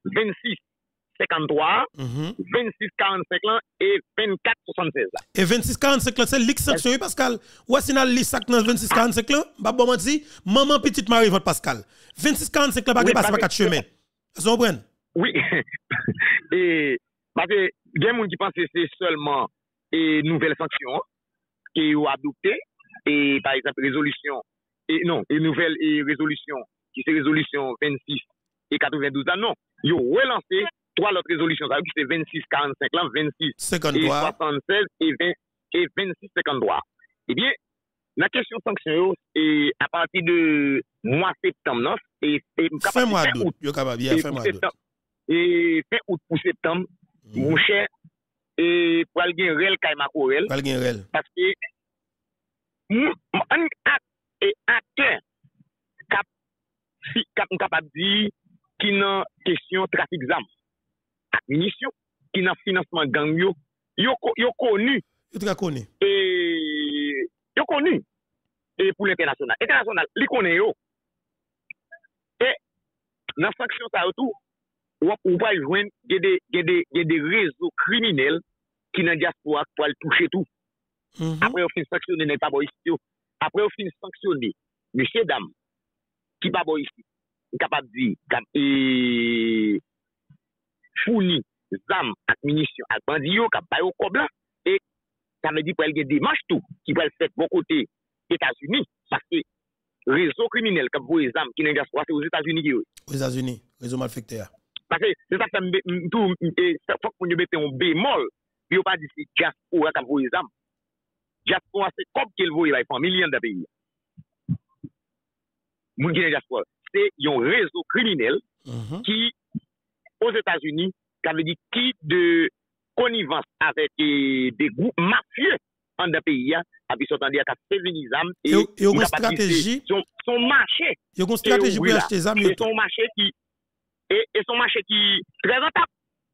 S6: 2653, 2645 là et 2476 là.
S1: Et 2645 là, c'est l'ex sanction, Pascal. Ou est-ce que dans la liste 2645 là, bah bon dit, maman petite Marie votre Pascal. 2645 là, pas passe pas 4 chemins. Vous comprenez?
S6: Oui. Et parce que il y a des gens qui pensent que c'est seulement une nouvelle sanction qui ont adopté et par exemple résolution et non, une nouvelle résolution, qui c'est résolution 26 et 92 là, non. Ils ont relancé 3 autres résolutions, ça veut dire que c'est 26 45 là, 26
S1: 53.
S6: Et 76 et 26 53. Eh bien, la question sanction, et à partir de mois septembre, et
S1: fin mois d'août, fin mois d'août.
S6: Et fin août pour septembre, mon cher, et pour aller gagner réel Kaima Korel. Parce que, et acteur capable de dire qui n'a question trafic d'armes, munitions, qui n'a financement gang yo connu. Et yo connu. Et pour l'international. International, li connaît yo. Et dans sanction ça tout, ou pas joindre des réseaux criminels qui dans diaspora pour toucher tout. Après on fin sanctionner n'est pas bon ici. Après on fin sanctionner monsieur dame qui pas bon ici. Capable dire fournir zam ak munitions ak bandi yo k'ap bay au cobla et ça me dit pour elle des démarches tout qui va le faire bon côté États-Unis parce que réseau criminel qui voit les armes qui n'engagent pas aux États-Unis.
S1: Aux États-Unis, réseau malfecteur.
S6: Parce que c'est ça que tout ça faut qu'on mette un bémol puis on pas dire c'est diaspora qui voit les armes. Diaspora c'est comme qu'il voit il faut millions de pays. Moun qui diaspora c'est un réseau criminel qui aux États-Unis ça veut dire qui de connivence avec des groupes mafieux en des pays a puis s'entendre à sévir armes et
S1: une stratégie
S6: son marché
S1: il y a une stratégie pour acheter des armes
S6: et son marché qui très rentable.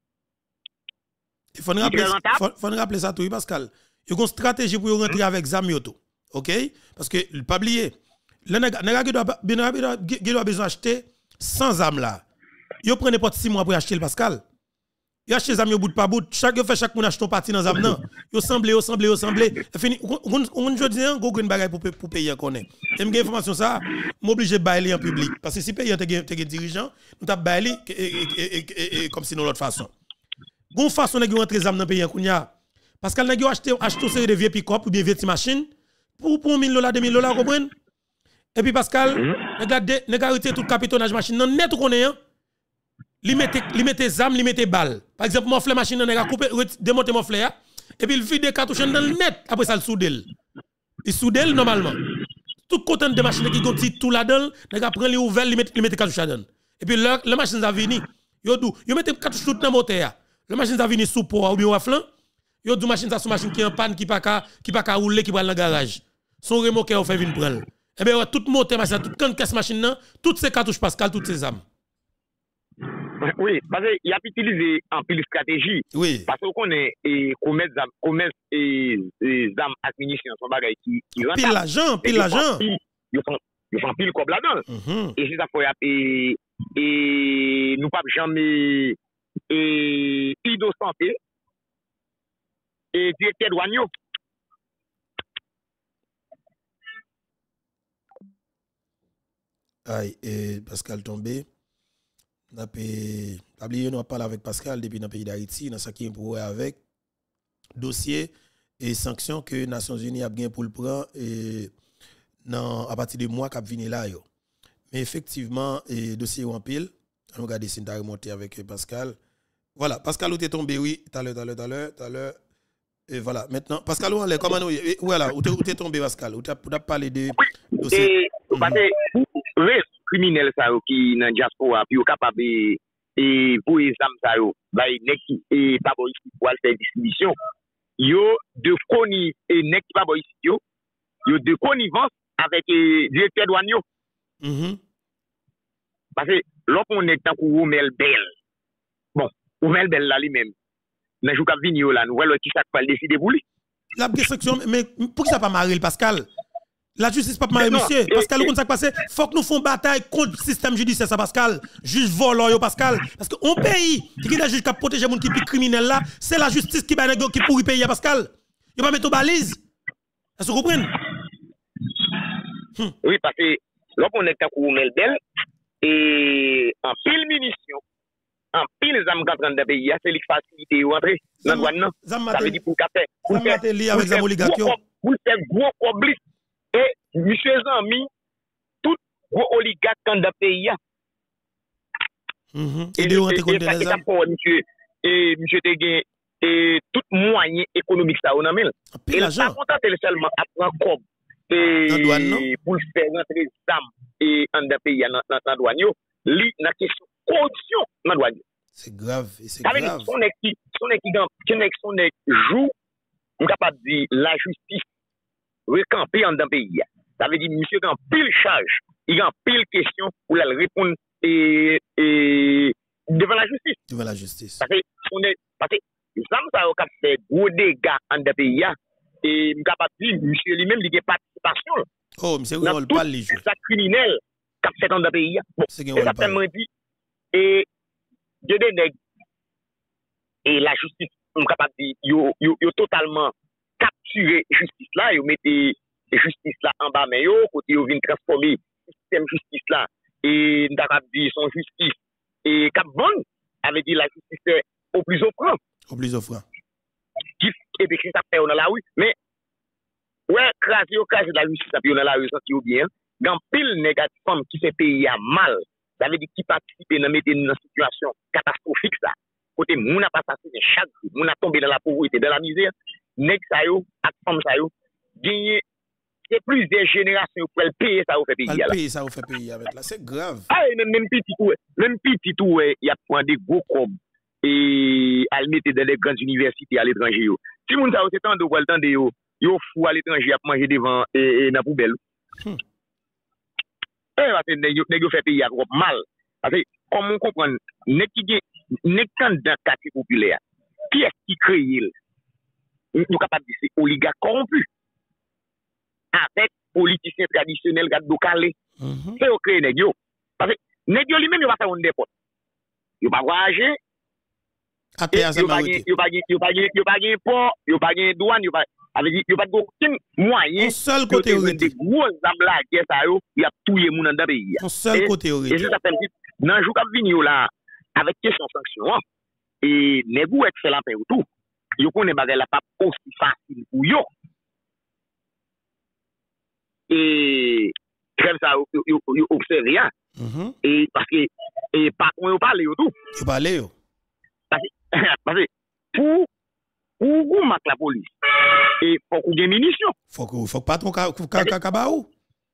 S1: Il faut rappeler ça tout Pascal. Il y a une stratégie pour rentrer avec des armes OK parce que pas oublier les nèg doit besoin acheter sans armes là. Yo prend n'importe 6 mois pour acheter le Pascal. Yo achète zam yo bout par bout, chaque moun achète parti dans zam nan. Yo semblé. Fini on jodi an go green bagay pour payer connaît. Et m'gè information ça, m'obligé bailler en public parce que si payer te dirigeant, nous t'a bailler comme si non l'autre façon. Gon façon nèg yo rentrer zam dans pays kounya. Pascal nèg yo acheter série de vieux pick-up ou bien vieux machine pour $1,000 $2,000 comprendre. Et puis Pascal, nèg arrêter tout capitonnage machine nan net connaît. Li mette zam, li mette balle. Par exemple, mon fleur machine n'a coupé démonter mon fleur et puis il vide cartouche dans le net après ça le soudel. Il soudel normalement. Tout côté de machine qui gonti tout là-dedans, n'a prend li ouvert, li mette cartouche là-dedans. Et puis la machine a vini, yo mette cartouche tout dans moteur. La machine a vini sous poids ou bien flanc. Yo dou machine ça sous machine qui en panne qui pas ka rouler qui va dans le garage. Son remorque ou fait vinn prendre. Et bien tout moteur machine tout quand casse machine nan, toutes ces cartouches Pascal, toutes ces armes.
S6: Oui, parce qu'il a utilisé en pile stratégie.
S1: Oui.
S6: Parce qu'on est commerce et armes et munitions sont bagaille qui rentrent.
S1: Pile l'argent.
S6: Ils font pile comme là-dedans. Et c'est ça faut et nous pas jamais innocenter et directeur douanier.
S1: Aïe, et Pascal tombé. Nous avons parlé avec Pascal depuis dans le pays d'Haïti, dans ce qui est pour avec dossier et sanctions que les Nations Unies a bien pour le prendre à partir de mois qui vient là. Mais effectivement, le dossier est en pile. On regarde si on a remonté avec Pascal. Voilà, Pascal, où tu es tombé, oui, tout à l'heure. Et voilà, maintenant, Pascal, où est comment nous, voilà, où tu es tombé, Pascal, où tu as parlé de dossier.
S6: Parce que criminel ça qui dans diaspora puis capable et pour exam ça yo bay nek et pas bon ici pour faire distribution yo de connivence et nek pas bon ici yo de connivence avec directeur douane yo parce que lorsqu'on est tant pour Oumel Bell bon Oumel Bell là lui-même dans jour cap vinn yo là nous voilà qui ça va décider pour lui
S1: la section mais pour qui ça pas marrer Pascal. La justice pas marrer monsieur Pascal où ça passé faut que nous font bataille contre le système judiciaire ça Pascal juge volant yo Pascal parce que on pays qui la juge qui protéger moun qui plus criminel là c'est la justice qui qui pourri payer Pascal yo pas mettre balise est-ce que vous comprenez
S6: oui parce que lorsqu'on est à Melbel et en pile munitions en pile zam quand dans pays c'est les facilité rentrer dans douane ça veut dire pour faire
S1: avec zam oligarque
S6: pour faire gros problème. Et monsieur Zami, tout gros oligarque dans le pays.
S1: Et de rentrer contre les armes.
S6: Et monsieur te gagne et tout moyen économique ça on a mis. Et là pas content seulement à prendre comme et pour faire rentrer les armes et en le pays dans douane yo, li na question corruption dans douane.
S1: C'est grave, c'est grave.
S6: Son est joue on capable dire la justice recamper en dans pays. Ça veut dire monsieur a pile charge, il a pile question pour la répondre et devant la justice.
S1: Devant la justice.
S6: Parce que ça a fait gros dégâts en dans pays et capable dire monsieur lui-même il a participation.
S1: Oh, monsieur Rol pas les juges.
S6: Ça criminel qu'a fait en dans pays. Bon, c'est ça dit et de nèg et la justice on capable de yo totalement capturer justice là, yo mettez justice là en bas mais yo côté yo vinn transformer système justice là et on capable dire son justice et cap bonne avec dit la justice au plus offrant.
S1: Au plus offrant.
S6: Qui et puis ça fait on là oui, mais ouais craser la justice puis on la rue senti bien. Gan pile négatif femme qui fait pays à mal. Ça veut dire qui participe dans mettre dans une situation catastrophique ça. Côté moun a pas assassiné chaque jour, moun a tombé dans la pauvreté, dans la misère, nèg sa yo ak femme sa yo gagner c'est plusieurs générations pour payer ça au fait pays là.
S1: Payer ça au fait pays avec là, c'est grave.
S6: Ah même petit tout il y a prend des gros cob et à le mettre dans les grandes universités à l'étranger yo. Si moun sa c'est tant de le temps de yo fou à l'étranger à manger devant et dans poubelle. Parce que nèg yo fait pays à mal. Parce que comme on comprend nèg qui n'est qu'un dans quartier populaire. Qui est-ce qui crée? Nous capable de dire c'est oligarque corrompu. Avec politiciens traditionnels gado calé. C'est au créer nèg yo. Parce que nèg yo lui-même il va faire un dépôt. Il va voyager. Il va gagner port, il va gagner douane, il va avec il va aucun moyen.
S1: Seul côté
S6: des gros emblagues ça yo, il a touyer moun dans pays.
S1: Seul côté
S6: et ça fait dans jour cap venir là avec question sanction et négou fait la paix ou tout. Yo connaît bagay la pas aussi facile pour yo. Et comme ça yo observe rien. Et parce que et patron yo parler yo tout.
S1: Yo parler yo.
S6: Parce que pour marque la police et faut qu'on ait munitions.
S1: Faut pas ton kabaou.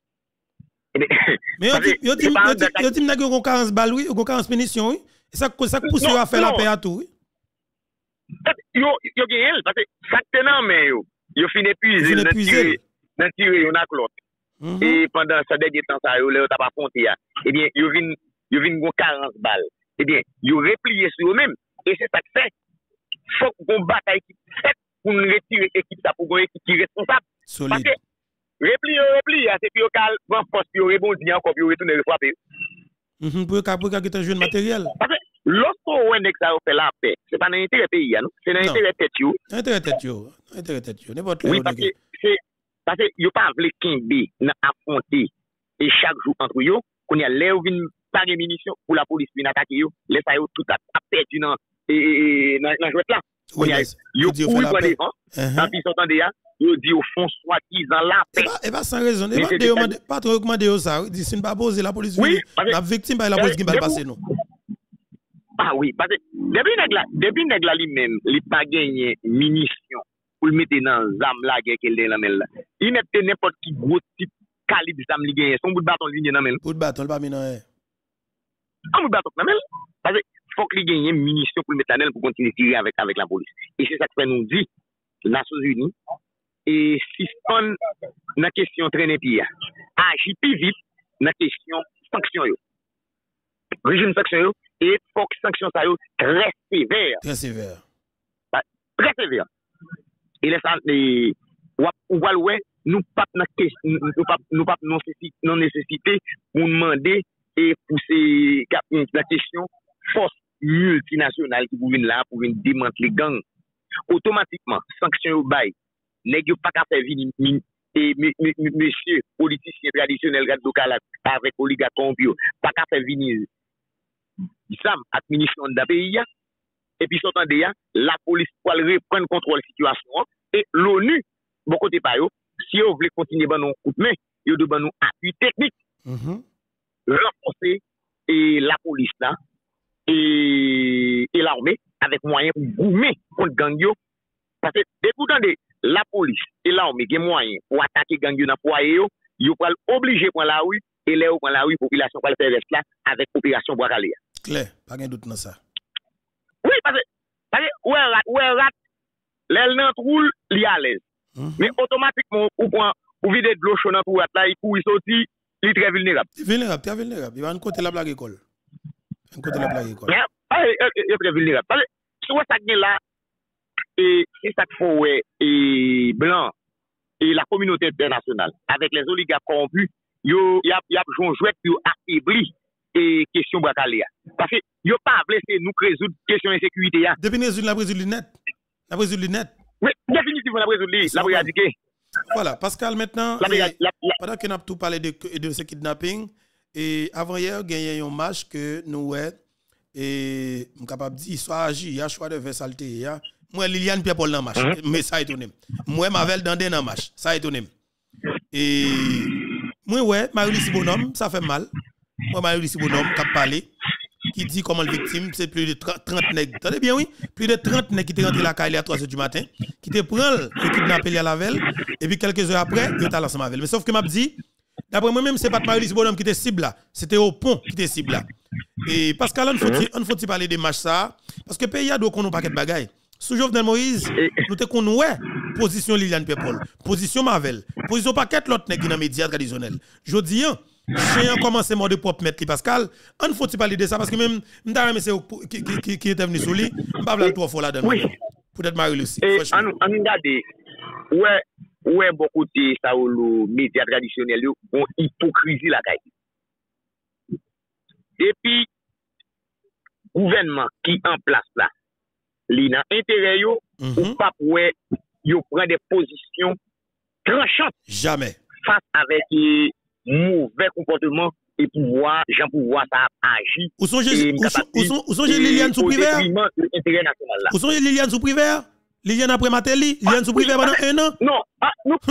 S1: Mais yo dit nèg yo 40 balles oui, 40 munitions oui. Ça pousse à faire la paix à tout oui.
S6: Yo gagne parce que ça tenant mais yo fin épuisé dans tirer on a clotte. Et pendant ce dernier temps ça yo t'a pas compté eh bien yo vinn 40 balles. Eh bien yo replié sur eux même et c'est ça que fait. Faut qu'on bataille qui fait pour nous retirer l'équipe ça pour une équipe qui est responsable.
S1: Solide.
S6: Parce que repli c'est puis au cal prend force puis rebondir encore puis retourner le frapper.
S1: Pour que tu joues matériel.
S6: Parce que lorsqu'on a ça fait la paix, c'est pas dans l'intérêt pays non, c'est dans l'intérêt tête yo.
S1: Intérêt tête yo, n'importe
S6: oui parce que yo pas veut kimbe dans affronter et chaque jour entre yo qu'on y a l'air vinn pas de munitions pour la police vinn attaquer yo, laisse ça yo tout a perdu dans jouet là.
S1: Oui,
S6: yo pour la paix. Tant pis s'entendez ya, yo dit au fond soi-disant la paix.
S1: Et pas sans raison, pas trop recommander ça, dit si ne pas poser la police la victime la police qui va passer nous.
S6: Ah oui, parce que depuis nèg la lui-même, il pas gagné munitions pour le mettre dans arme la guerre qu'elle dans main là. Il met n'importe qui gros type calibre d'arme li gagné, son bout de bâton li dans main.
S1: Bout de bâton pas mis dans
S6: bout de bâton dans main. Parce que faut qu'il gagne munitions pour le mettre là pour continuer tirer avec la police. Et c'est ça que nous dit les Nations Unies et suspend la question traîner pied. Agir plus vite dans question sanction yo. Régime sanction yo et faut que sanction ça yo très sévère.
S1: Très sévère.
S6: Très sévère. Et là ça ou ouais nous pas non nécessité pour demander et pousser la question force multinationale qui pour venir là pour venir démanteler gang automatiquement sanction au bail nèg yo pas ka faire venir et monsieur politicien traditionnel local avec oligarque corrompu pas ka faire venir sam administration de pays et puis s'entendez la police pour reprendre contrôle situation et l'ONU bon côté pas yo si on veut continuer ban nous coup de main yo de ban nous appui technique renforcer et la police là et l'armée avec moyens pour goumer contre gang yo parce que écoutez la police et l'armée gen moyens pour attaquer gang yo dans foyer yo pral obligé prendre la rue et les prend la rue population pral faire reste là avec opération bois calé
S1: clair pas de doute dans ça
S6: oui parce que ouais rat l'elle nan roule li à l'aise mais automatiquement ou vider de l'eau chaud dans tout là il courir sorti il très vulnérable
S1: il va un côté la blague école un côté la blague école
S6: il est très vulnérable parce que soit ça gagne là et c'est ça qu'il faut et blanc et la communauté internationale avec les oligarques corrompus yo y a joué pour affaiblir et question bracalia parce que yo pas blessé nous résoudre question insécurité
S1: depuis résoudre la résoudre net La résolu net.
S6: Oui, définitivement, la résolu, la éradiquer.
S1: Voilà, Pascal, maintenant, pendant que nous avons tout parlé de ce kidnapping, et avant-hier, il y a un match que nous avons, et je suis capable de dire, soit agi, il y a choix de faire salter. Moi, Liliane Pierre-Paul dans le match, mais ça étonne. Moi, Mavel Dandé dans le match, ça étonne. Et moi, ouais, Marie-Lucie Bonhomme, ça fait mal. Moi, Marie-Lucie Bonhomme, qui a parlé, qui dit comment le victime, c'est plus de 30 nègres. Attendez bien, oui? Plus de 30 nègres qui étaient rentrés à la caille à 3h du matin, qui te prennent le kidnappé à la veille, et puis quelques heures après, ils ont lancé ma veille. Mais sauf que m'a dit, d'après moi-même, c'est pas Marie-Lucie Bonhomme qui était cible là, c'était au pont qui était cible là. Et Pascal, on faut parler des matchs ça, parce que pays a doit qu'on nous paquet de bagailles. Sous Jovenel Moïse, nous te qu'on ouais, position Liliane Pierre-Paul, position Mavel, position paquet l'autre nègre dans les médias traditionnels. Je dis, j'ai un commencement de propre mettre Pascal, on faut parler de ça parce que même m'ta c'est qui était venu sous lui, m'pa vla trop fort là-dedans. Peut-être Marie-Lucie.
S6: On regarde ouais beaucoup de ça aux médias traditionnels ont hypocrisie la caille. Depuis gouvernement qui en place là, li nan intérêt yo ou pas pour yo prend des positions tranchantes
S1: jamais
S6: face avec mauvais comportement et pouvoir Jean pouvoir ça agit
S1: où sont Liliane sous privé
S6: intérêt national là
S1: où sont Liliane sous privé Liliane après Matéli Liliane sous privé pendant un an
S6: non nous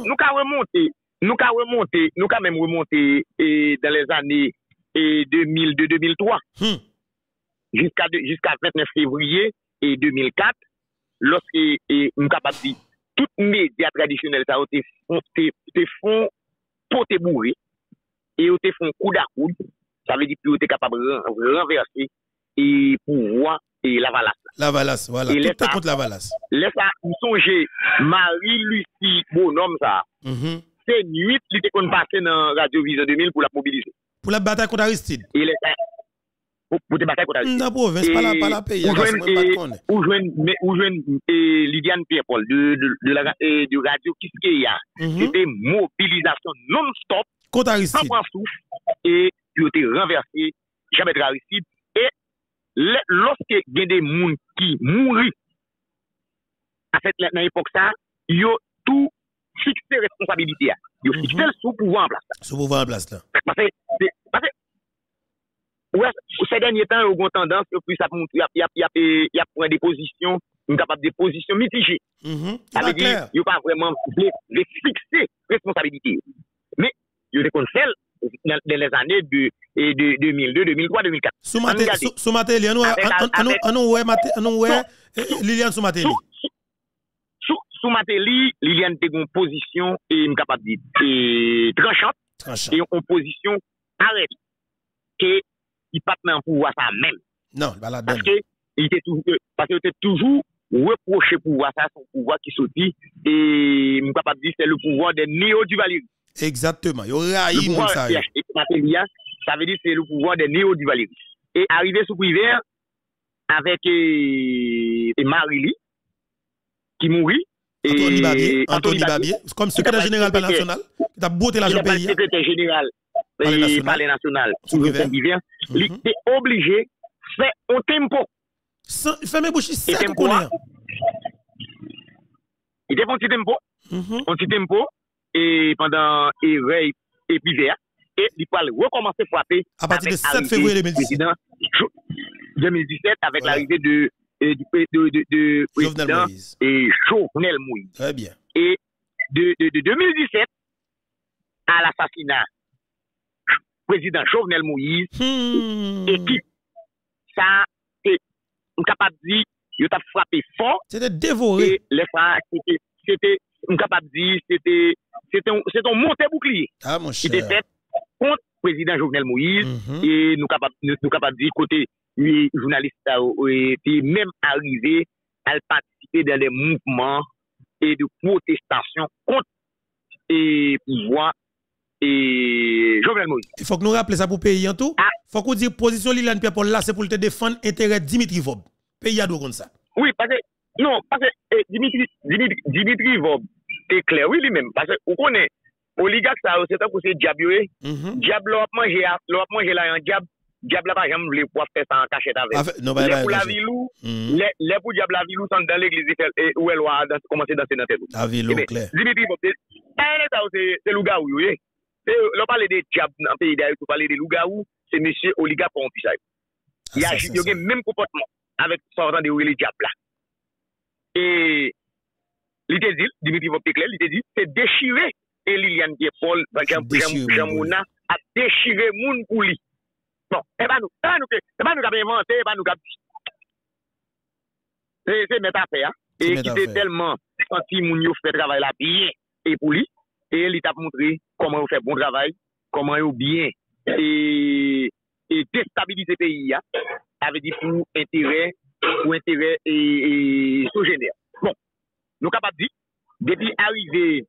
S6: ka même remonter dans les années 2002-2003 jusqu'à 29 février et 2004, lorsque nous capable de dire toutes les médias traditionnels ça te font poter bourré et te font coup à coude, ça veut dire que tu es capable de renverser et pouvoir et la valasse.
S1: La valasse, voilà. Tout est contre la valasse.
S6: Laisse ça, vous songez Marie-Lucie Bonhomme ça. C'est nuit qui était qu'on passé dans Radio Vision 2000 pour la mobiliser.
S1: Pour la bataille contre Aristide.
S6: Pour te battre contre Aristide.
S1: La province, pas la pays.
S6: Ou joindre Liliane Pierre-Paul de Radio Kiskeya. C'était mobilisation non-stop.
S1: Contre Aristide.
S6: Sans souffle. Et tu étais renversé, jamais de Aristide. Et lorsque il y a des gens qui mourent à cette époque, ça, ils ont tout fixé responsabilité. Ils ont fixé le sous-pouvoir en place.
S1: Sous-pouvoir en place, là.
S6: Parce que ouais, ces derniers temps, ils ont tendance, puis ça montre, il y a pris des positions, capable des positions mitigées. Ça veut dire, il n'y a pas vraiment de fixer responsabilité. Mais, il y a des conseils dans les années de 2002, 2003, 2004.
S1: Sous Matéli, Liliane sous Matéli.
S6: Sous Matéli, Liliane a une position capable de tranchante et une position arrêtée. Que il pas dans pouvoir ça même.
S1: Non, la
S6: parce que il était toujours reproché pouvoir ça son pouvoir qui sortit et me capable dire c'est le pouvoir des néo-duvaliers.
S1: Exactement. Il y a eu ça.
S6: Ça veut dire c'est le pouvoir des néo-duvaliers. Et arrivé sous privé avec Marily qui mourit et
S1: Anthony Babier comme secrétaire général par national qui a botté l'argent pays.
S6: Secrétaire général Palais national, il est obligé de faire un tempo.
S1: Fait mes bouches sec qu'on est.
S6: Il fait un petit tempo, et pendant et puis vert, et il va recommencer à frapper
S1: à partir de 7 février
S6: 2017 avec l'arrivée du président et Jovenel Moïse.
S1: Très bien.
S6: Et de 2017 à l'assassinat président Jovenel Moïse équipe ça c'est capable de dire il a frappé fort
S1: c'était dévoré
S6: et c'était capable de dire c'était un monté bouclier qui était fait contre président Jovenel Moïse et nous capable de dire côté les journalistes étaient même arrivé à participer dans des mouvements et de protestation contre et pouvoir et Jovenel Moïse.
S1: Il faut que nous rappelions ça pour payer en tout. Il faut qu'on dise position Liliane Pierre-Paul là, c'est pour te défendre l'intérêt Dimitri Vob. Pays à deux comme ça.
S6: Oui, parce que Dimitri Vob, c'est clair, oui, lui-même. Parce que vous connaissez, oligarque, ça, c'est un coup, c'est diable. Diable, l'on manger là, un diable. Diable, là, pas jamais voulu pouvoir faire ça en cachette avec.
S1: Non,
S6: pour la vilou, Les pour diable la ville ou sont dans l'église où elle va commencer à danser dans tête.
S1: La ville au clair.
S6: Dimitri, c'est loup-garou, oui. On parle des diables dans le pays d'ailleurs, on parle des loup-garou, c'est monsieur Oliga Pompisa. Il a le même comportement avec son de les diables là. Et il te dit, Dimitri Vopéclair, il te dit, c'est déchirer et Liliane Paul, Jean-Mouna, a déchiré moun pour lui. Bon, c'est pas nous qui avons inventé, c'est pas nous qui avons. C'est mettre affaire. Et qui était tellement senti moun yo fait travail là bien et pour lui. Et il t'a montré comment on fait bon travail, comment on bien et déstabiliser le pays avec dit pour intérêt et sous-génère. Bon, nous capables de dire, depuis arrivé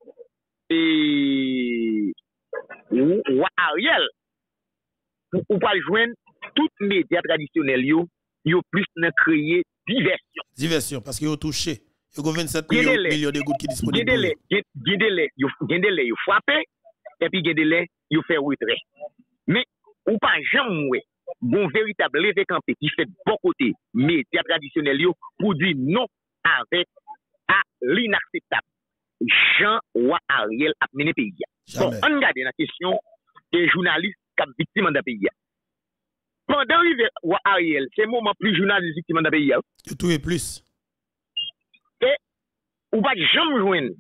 S6: ou Ariel, ou pas joindre toutes les médias traditionnels, yo plus ne créer diversion.
S1: Diversion, parce qu'ils ont touché. Il y a 27 millions de gouttes qui sont disponibles.
S6: Il y a des laits, ils frappent, et puis il y a des laits, ils font retrait. Mais, ou pas jamais, bon véritable levé campé qui fait bon côté médias traditionnels pour dire non avec à l'inacceptable. Jean ou Ariel a mené le pays. Bon, on regarde la question des journalistes qui sont victimes d'un pays. Pendant l'arrivée ou Ariel, c'est le moment plus journaliste victime d'un pays.
S1: Tu trouves plus.
S6: Et ou pas jamais joindre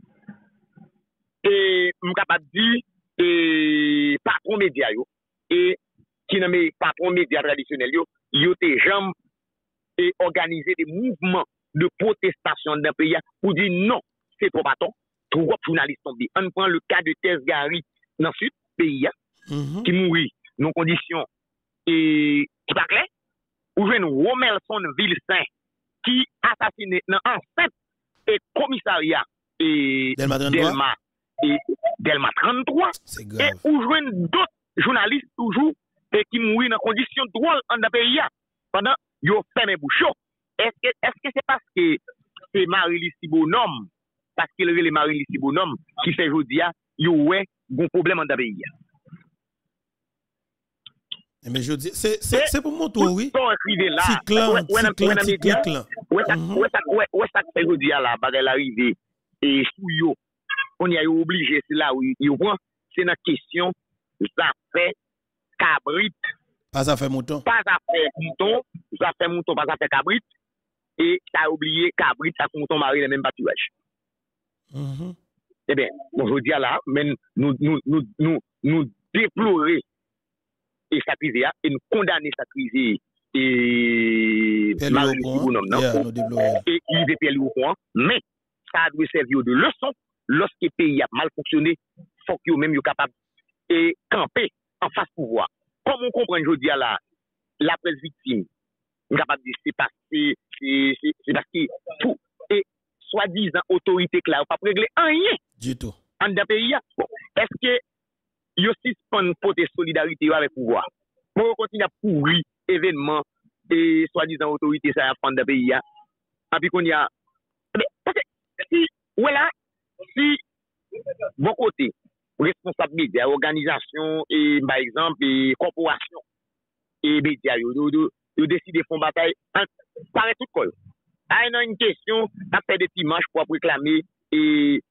S6: et je suis capable de dire et patron média et qui nomme patron média traditionnel yo te jamais et organiser des mouvements de protestation dans le pays pour dire non, c'est trop bâton, trop journalistes tombés. On prend le cas de Thèse Gary dans le sud pays qui mourit dans conditions et qui pas clair ou jeune Romelson Vilsain qui assassiné dans enceinte et commissariat et Delma 33 et où joignent d'autres journalistes toujours et qui mourent dans conditions drôles dans le pays pendant yo fermé bouche. Est-ce que c'est parce que c'est Marie-Lucie Bonhomme parce qu'il est Marie-Lucie Bonhomme qui fait aujourd'hui yo ouais un problème dans le pays.
S1: Mais je dis c'est pour mon tour oui.
S6: C'est clan. Ouais ça fait aujourd'hui là bagay l'arrivée et sous yo on y a obligé c'est là où yo prend c'est une question ça fait cabrit
S1: pas ça fait mouton
S6: pas ça fait mouton pas ça fait cabrit et ça a oublié cabrit ça mouton mari le même pâturage. Eh bien aujourd'hui là mais nous déplorer et sa crise et nous condamner sa crise et Marie-Lucie Bonhomme et il veut payer au point mais ça doit servir de leçon lorsque le pays a mal fonctionné faut que même yo capable et camper en face pouvoir comme on comprend aujourd'hui là la presse victime capable de c'est parce que tout et soi-disant autorité claire pas régler rien
S1: du tout
S6: en d'un pays bon est-ce que yo suspend porter solidarité avec pouvoir pour continuer à pourrir événement et soi-disant autorité ça prendre dans pays et puis qu'on y a si voilà si bon côté responsable média organisation et par exemple et corporation et média yo décider font bataille paraît tout quoi a une question a fait des petits manches pour réclamer et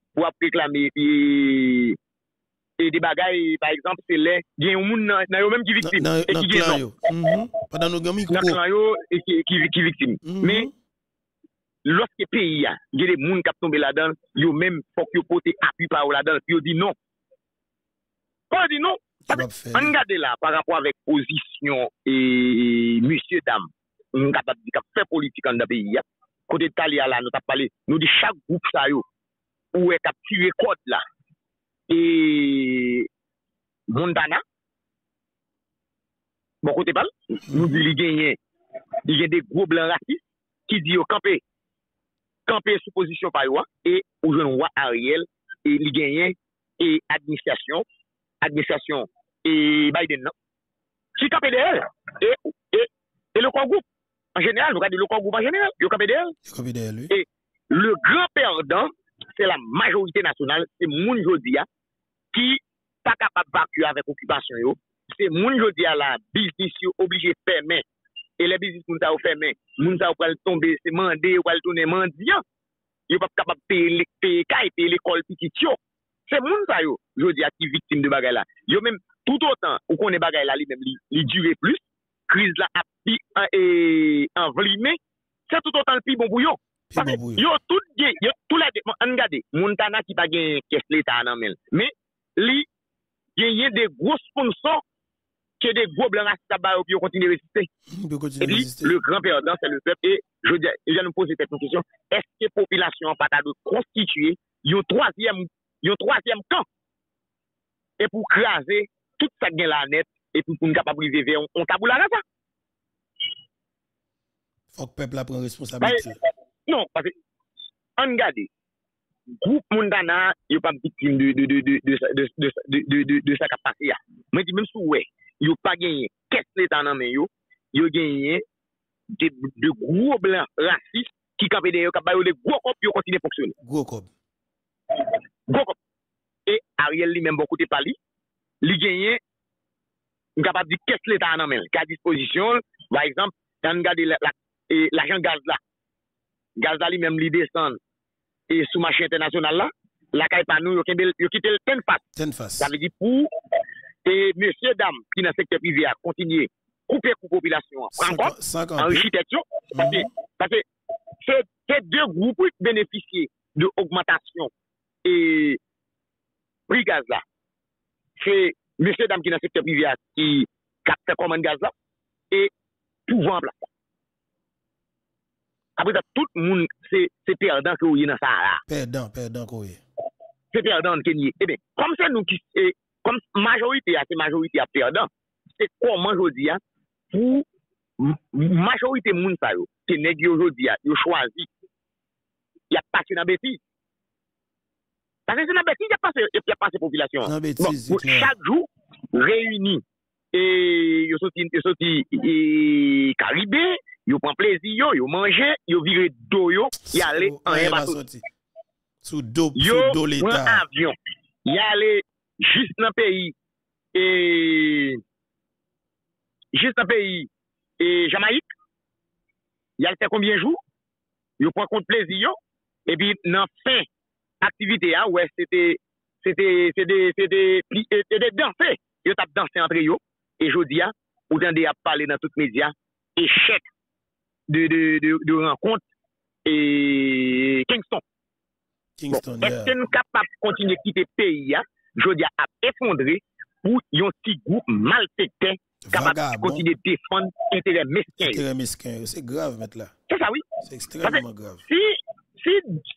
S6: et des bagailles par exemple c'est les il y a un monde dans yo même qui victime et qui gagne
S1: pendant nos gami
S6: et qui victime mais lorsque pays a il y a des monde qui tombé là-dedans yo même faut que porter appui par là-dedans puis yo dit non pas dit non on regarde là par rapport avec position et monsieur dame on capable de faire politique dans le pays côté de Talia là nous t'a parlé nous dit chaque groupe ça yo où est capturé code là et Montana bon côté parle nous dit il y a des gros blancs racistes qui dit au camper sous position par yo et ou jeune roi Ariel et il gagne et administration et Biden non qui camper derrière et le groupe en général nous regardons le groupe en général yo camper derrière et le grand perdant c'est la majorité nationale c'est moun jodia qui pas capable d'évacuer avec occupation yo c'est moun jodia la business yo obligé fermer et les business moun sa ou fermé, moun sa ou pral tomber, c'est mandé, ou pral tourner mendiant. Yo pas capable payer payer l'école petit yo. C'est moun sa yo, je dis à qui victime de bagay là. Yo même tout autant ou connaît bagay là, li même li durer plus, crise là a pi envlimé, c'est tout autant le pi bon pour yo. Yo tout les on regarde, Montana qui pas gagne caisse l'état nan men. Mais li gagne des gros sponsors que des gros blancs racistes qui continuent de résister. Et puis, le grand perdant, c'est le peuple. Et je vais nous poser cette question. Est-ce que la population pas de constituer un troisième camp et pour craser toute cette gain la net et pour nous capable de vivre on tabou la race?
S1: Faut que le peuple prenne responsabilité.
S6: Non, parce que, on regarde, groupe Montana, il n'est pas victime de sa capacité. Mais même si ouais, il n'a pas gagné, qu'est-ce que l'État n'a pas gagné? Il a gagné de gros blancs racistes qui ont des gros copes qui continuent à fonctionner.
S1: Gros copes.
S6: Et Ariel lui-même, beaucoup de pali, il a gagné, il est capable de dire qu'est-ce que l'État n'a pas gagné. Qu'à disposition, par exemple, quand on regarde l'agent gaz là, Gazali même li descend et sous marché international là, la caille pas nous, yo quitté le ten face. Ça veut dire pour et monsieur dame qui dans le secteur privé a continuer couper population encore enrichir tête parce que c'est deux groupes qui bénéficient de augmentation et prix gaz là. C'est monsieur dame qui dans le secteur privé qui capte commande gaz là et pouvoir en place. Après ça, tout le monde, c'est perdant que vous y dans ça là.
S1: Perdant que vous y.
S6: C'est perdant que vous y. Eh bien, comme c'est nous qui, comme majorité, c'est majorité à perdant, c'est comment aujourd'hui, pour majorité de monde, c'est négligé aujourd'hui, ils ont choisi, il y a passé dans la bêtise. Parce que c'est dans la bêtise, il y a passé la population. Bon, chaque jour, réunis, et ils sont Caribé. Yo prend plaisir, yo manger, yo vire d'eau, yo y aller en un bateau.
S1: Sous d'eau l'État.
S6: Un avion. Y aller juste dans le pays et Jamaïque. Y a fait combien de jours? Yo prend compte plaisir et puis dans fin activité ouais c'était des danser. Yo t'a dansé entre yo et jodi a ou tande a parler dans tous les médias échec de rencontre et Kingston. Est-ce que nous sommes capables de continuer à quitter le pays? Je dis à effondrer pour un petit groupe malfaiteur capable de continuer à défendre l'intérêt mesquin.
S1: Intérêt mesquin, c'est grave, maître là.
S6: C'est ça, oui.
S1: C'est extrêmement grave.
S6: Si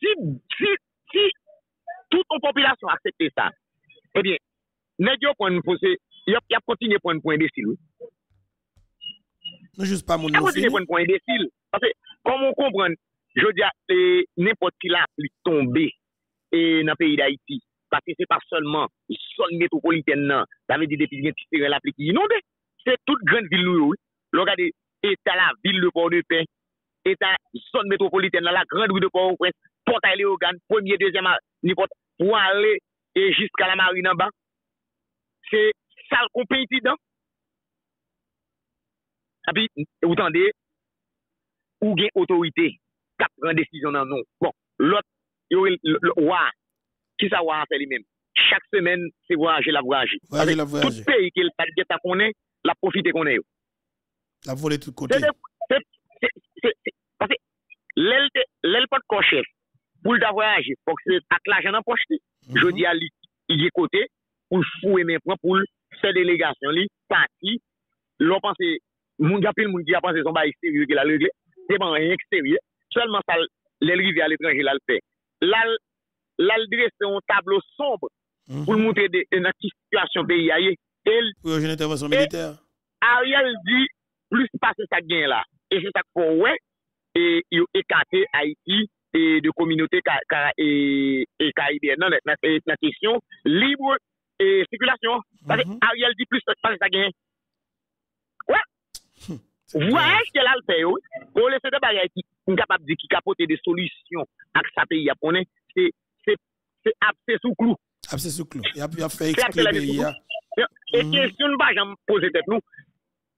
S6: toute la population accepte ça, eh bien, il y a continué à prendre un point imbécile.
S1: Non, juste pas mon
S6: nom. Continuer à prendre un point imbécile. Parce que, comme on comprend, je dis à n'importe qui là qui tomber dans le pays d'Haïti. Parce que ce n'est pas seulement la zone métropolitaine, ça veut dire depuis qu'il y a la pluie qui inonde. C'est toute grande ville. Regardez, état la ville de Port-de-Paix, état zone métropolitaine, la grande rue de Port-au-Prince, Port-à-Léogane, premier, deuxième, pour aller jusqu'à la marine en bas. C'est ça le compétition. Et puis, vous entendez, ou bien autorité qui prend décision dans nous. Bon, l'autre, le roi, qui ça va faire lui-même? Chaque semaine, c'est voyager la voyager. Tout pays qui est connaît, la profite qu'on est.
S1: La voler de tous côtés.
S6: Parce que l'aile pas de cocher, pour le voyager, faut que c'est avec l'argent dans poche. Je dis à lui, il est côté, pour fouiller mes points, pour faire délégation, lui, parti, l'on pense, moun qui a pensé son bail sérieux qu'il a réglé, c'est pas rien extérieur. Seulement ça, les rivières à l'étranger, là, le fait. Là, le dresse un tableau sombre pour montrer une situation pays ailleurs.
S1: Pour une intervention militaire.
S6: Ariel dit, plus passer ça gain là. Et c'est ça qu'on ouais, et il a écarté Haïti et de communautés caribéennes. Non, la question libre et circulation. Parce que Ariel dit plus passer ça gain. Ouais. Voilà ce qu'elle a le fait. Pour laisser des bagages qui sont capables de capoter des solutions à ce pays japonais, c'est abcès sous clou.
S1: Abcès sous clou. Il a fait expliquer le pays.
S6: Et question ne va jamais poser tête nous.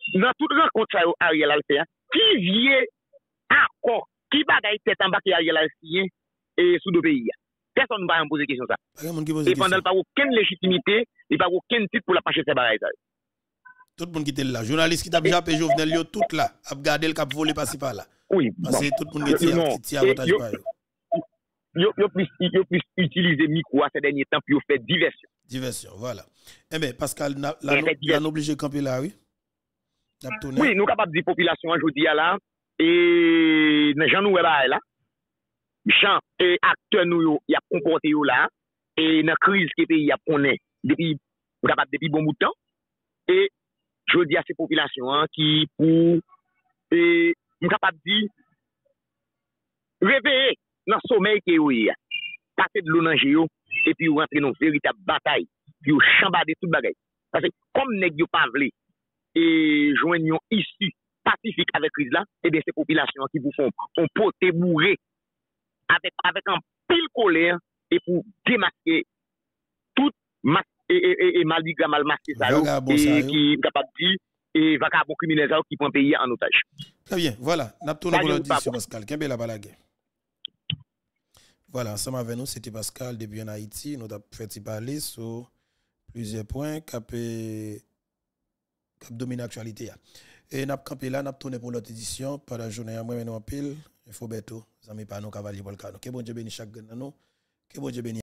S6: dans toute rencontre ça Ariel a fait, qui vient accord, qui bagaille tête en bas qui Ariel a signé et sous deux pays. Personne ne va me poser question ça. Et pendant pas aucune légitimité, il n'y a pas aucun titre pour la passer ces bagailles.
S1: Tout le monde qui était là, journaliste qui t'a déjà payé Jovenel, yo tout là, a regardé le cap volé par-ci par là.
S6: Oui.
S1: Parce que tout le monde qui tire avantage par eux.
S6: Yo plus utiliser micro à ces derniers temps pour faire diversion.
S1: Diversion, voilà. Eh bien, Pascal, on obligé de camper là, oui?
S6: Oui, nous sommes capables de dire population aujourd'hui là, et Jean nous là, Jean et acteurs nous y a comporté là, et dans la crise que le pays a connaît depuis bon bout de temps, et je dis à ces populations qui pour nous capables de dire réveiller dans le sommeil que vous avez, passer de l'eau dans le et puis rentrer dans une véritable bataille, puis vous chambarder toute bagaille. Parce que comme nous n'avons pas voulu et joignons issue pacifique avec crise là, et bien ces populations qui vous font poter bourré avec un pile colère et pour démasquer toute et malgré mal masqué ça et qui est capable de dire et vagabond criminel qui prend le pays en otage.
S1: Très bien, voilà, n'a tourné pour l'audition Pascal, qu'est-ce que la balague. Voilà, ensemble avec nous, c'était Pascal depuis en Haïti. Nous avons fait parler sur plusieurs points qui dominent l'actualité. Et nous avons campé là, nous avons tourné pour l'autre édition. Par la journée, moi, nous avons pile. Il faut bientôt, nous avons pas nos cavaliers pour le cas. Que bon Dieu bénisse chaque nous. Que bon Dieu bénisse.